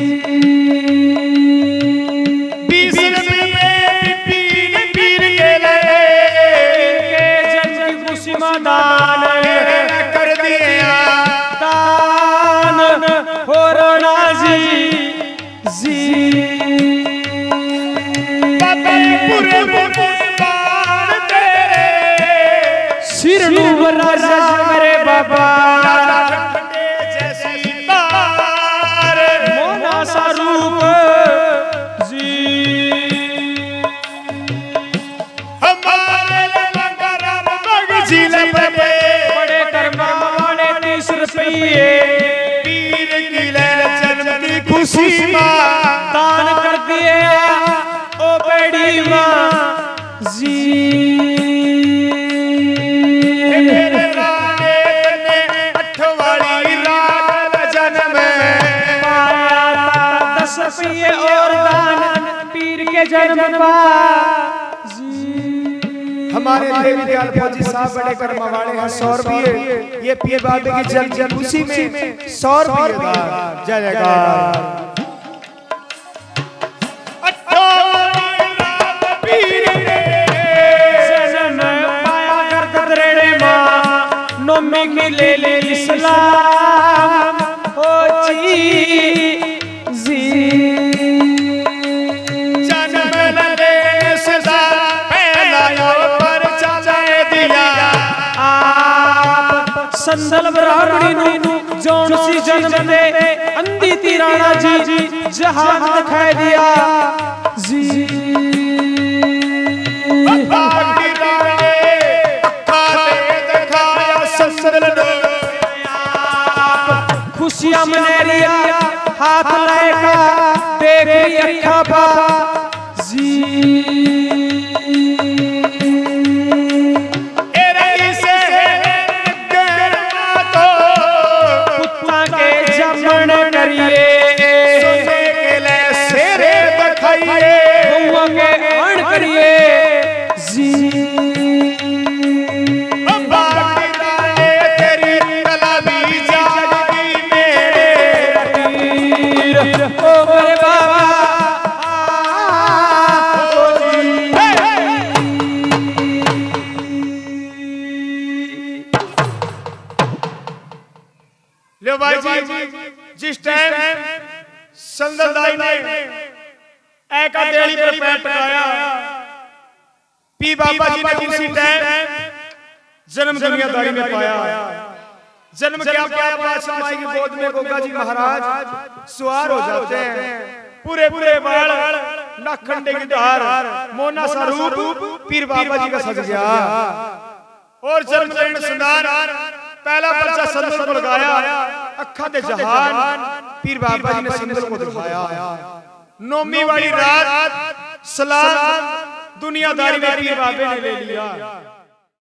Speaker 1: बीस रुपए पीर पीर के लिए
Speaker 2: जन्म की खुशी में दान
Speaker 1: कर दिया।
Speaker 2: दान हो राणा जी जी।
Speaker 1: बाबा पूरे कुर्बान तेरे
Speaker 2: सिर राजा मेरे बाबा
Speaker 1: जैसी तार
Speaker 2: मोना सा रूप जी।
Speaker 1: हमारे लंगर मगजिल पे
Speaker 2: बड़े कर्म वाले तीस रुपये
Speaker 1: पीर की ले जन्म की खुशी
Speaker 2: दान कर दिए ओ बेड़ी मां जी। और दान पीर के जन्म पा जी।
Speaker 1: हमारे देवी दयाल फौजी साहब बड़े कर्म वाले हैं। सौ रुपये ये पीर बाबे की जल जल खुशी में सौ रुपये जय जयकार।
Speaker 2: नोमी ले ले इस्लाम हो जी जी
Speaker 1: जन्म ले सदा पहला पर चले दिया
Speaker 2: आप संदल ब्राह्मणी नु जौन सी जन्म दे अंधी ती राणा जी जहान दिखाई दिया जी खुशियां मनेरिया हाथ लेका देख अखा बा जी
Speaker 1: एरई से गरमा तो
Speaker 2: कुत्ता के जमन करिए
Speaker 1: सोने के ले सेरे बखाइए
Speaker 2: गौवा के अण करिए जी
Speaker 1: लो भाई जी जिस टाइम संदलदाई ने एका देड़ी पर पैर टकाया पी बाबा जी ने उसी टाइम जन्म दुनियादारी में पाया। जन्म क्या पाया बादशाह माई की गोद में गोगा जी महाराज सवार हो जाते हैं। पूरे पूरे बाल नाखंडे की धार मोना सा रूप पीर बाबा जी का सज गया। और जन्म लेने संदान पहला बच्चा संदल को लगाया अखा दे जहान पीर बाबा जी ने संदल को दिखाया। नौमी वाली रात सलाम दुनियादारी में पीर बाबे ने ले लिया।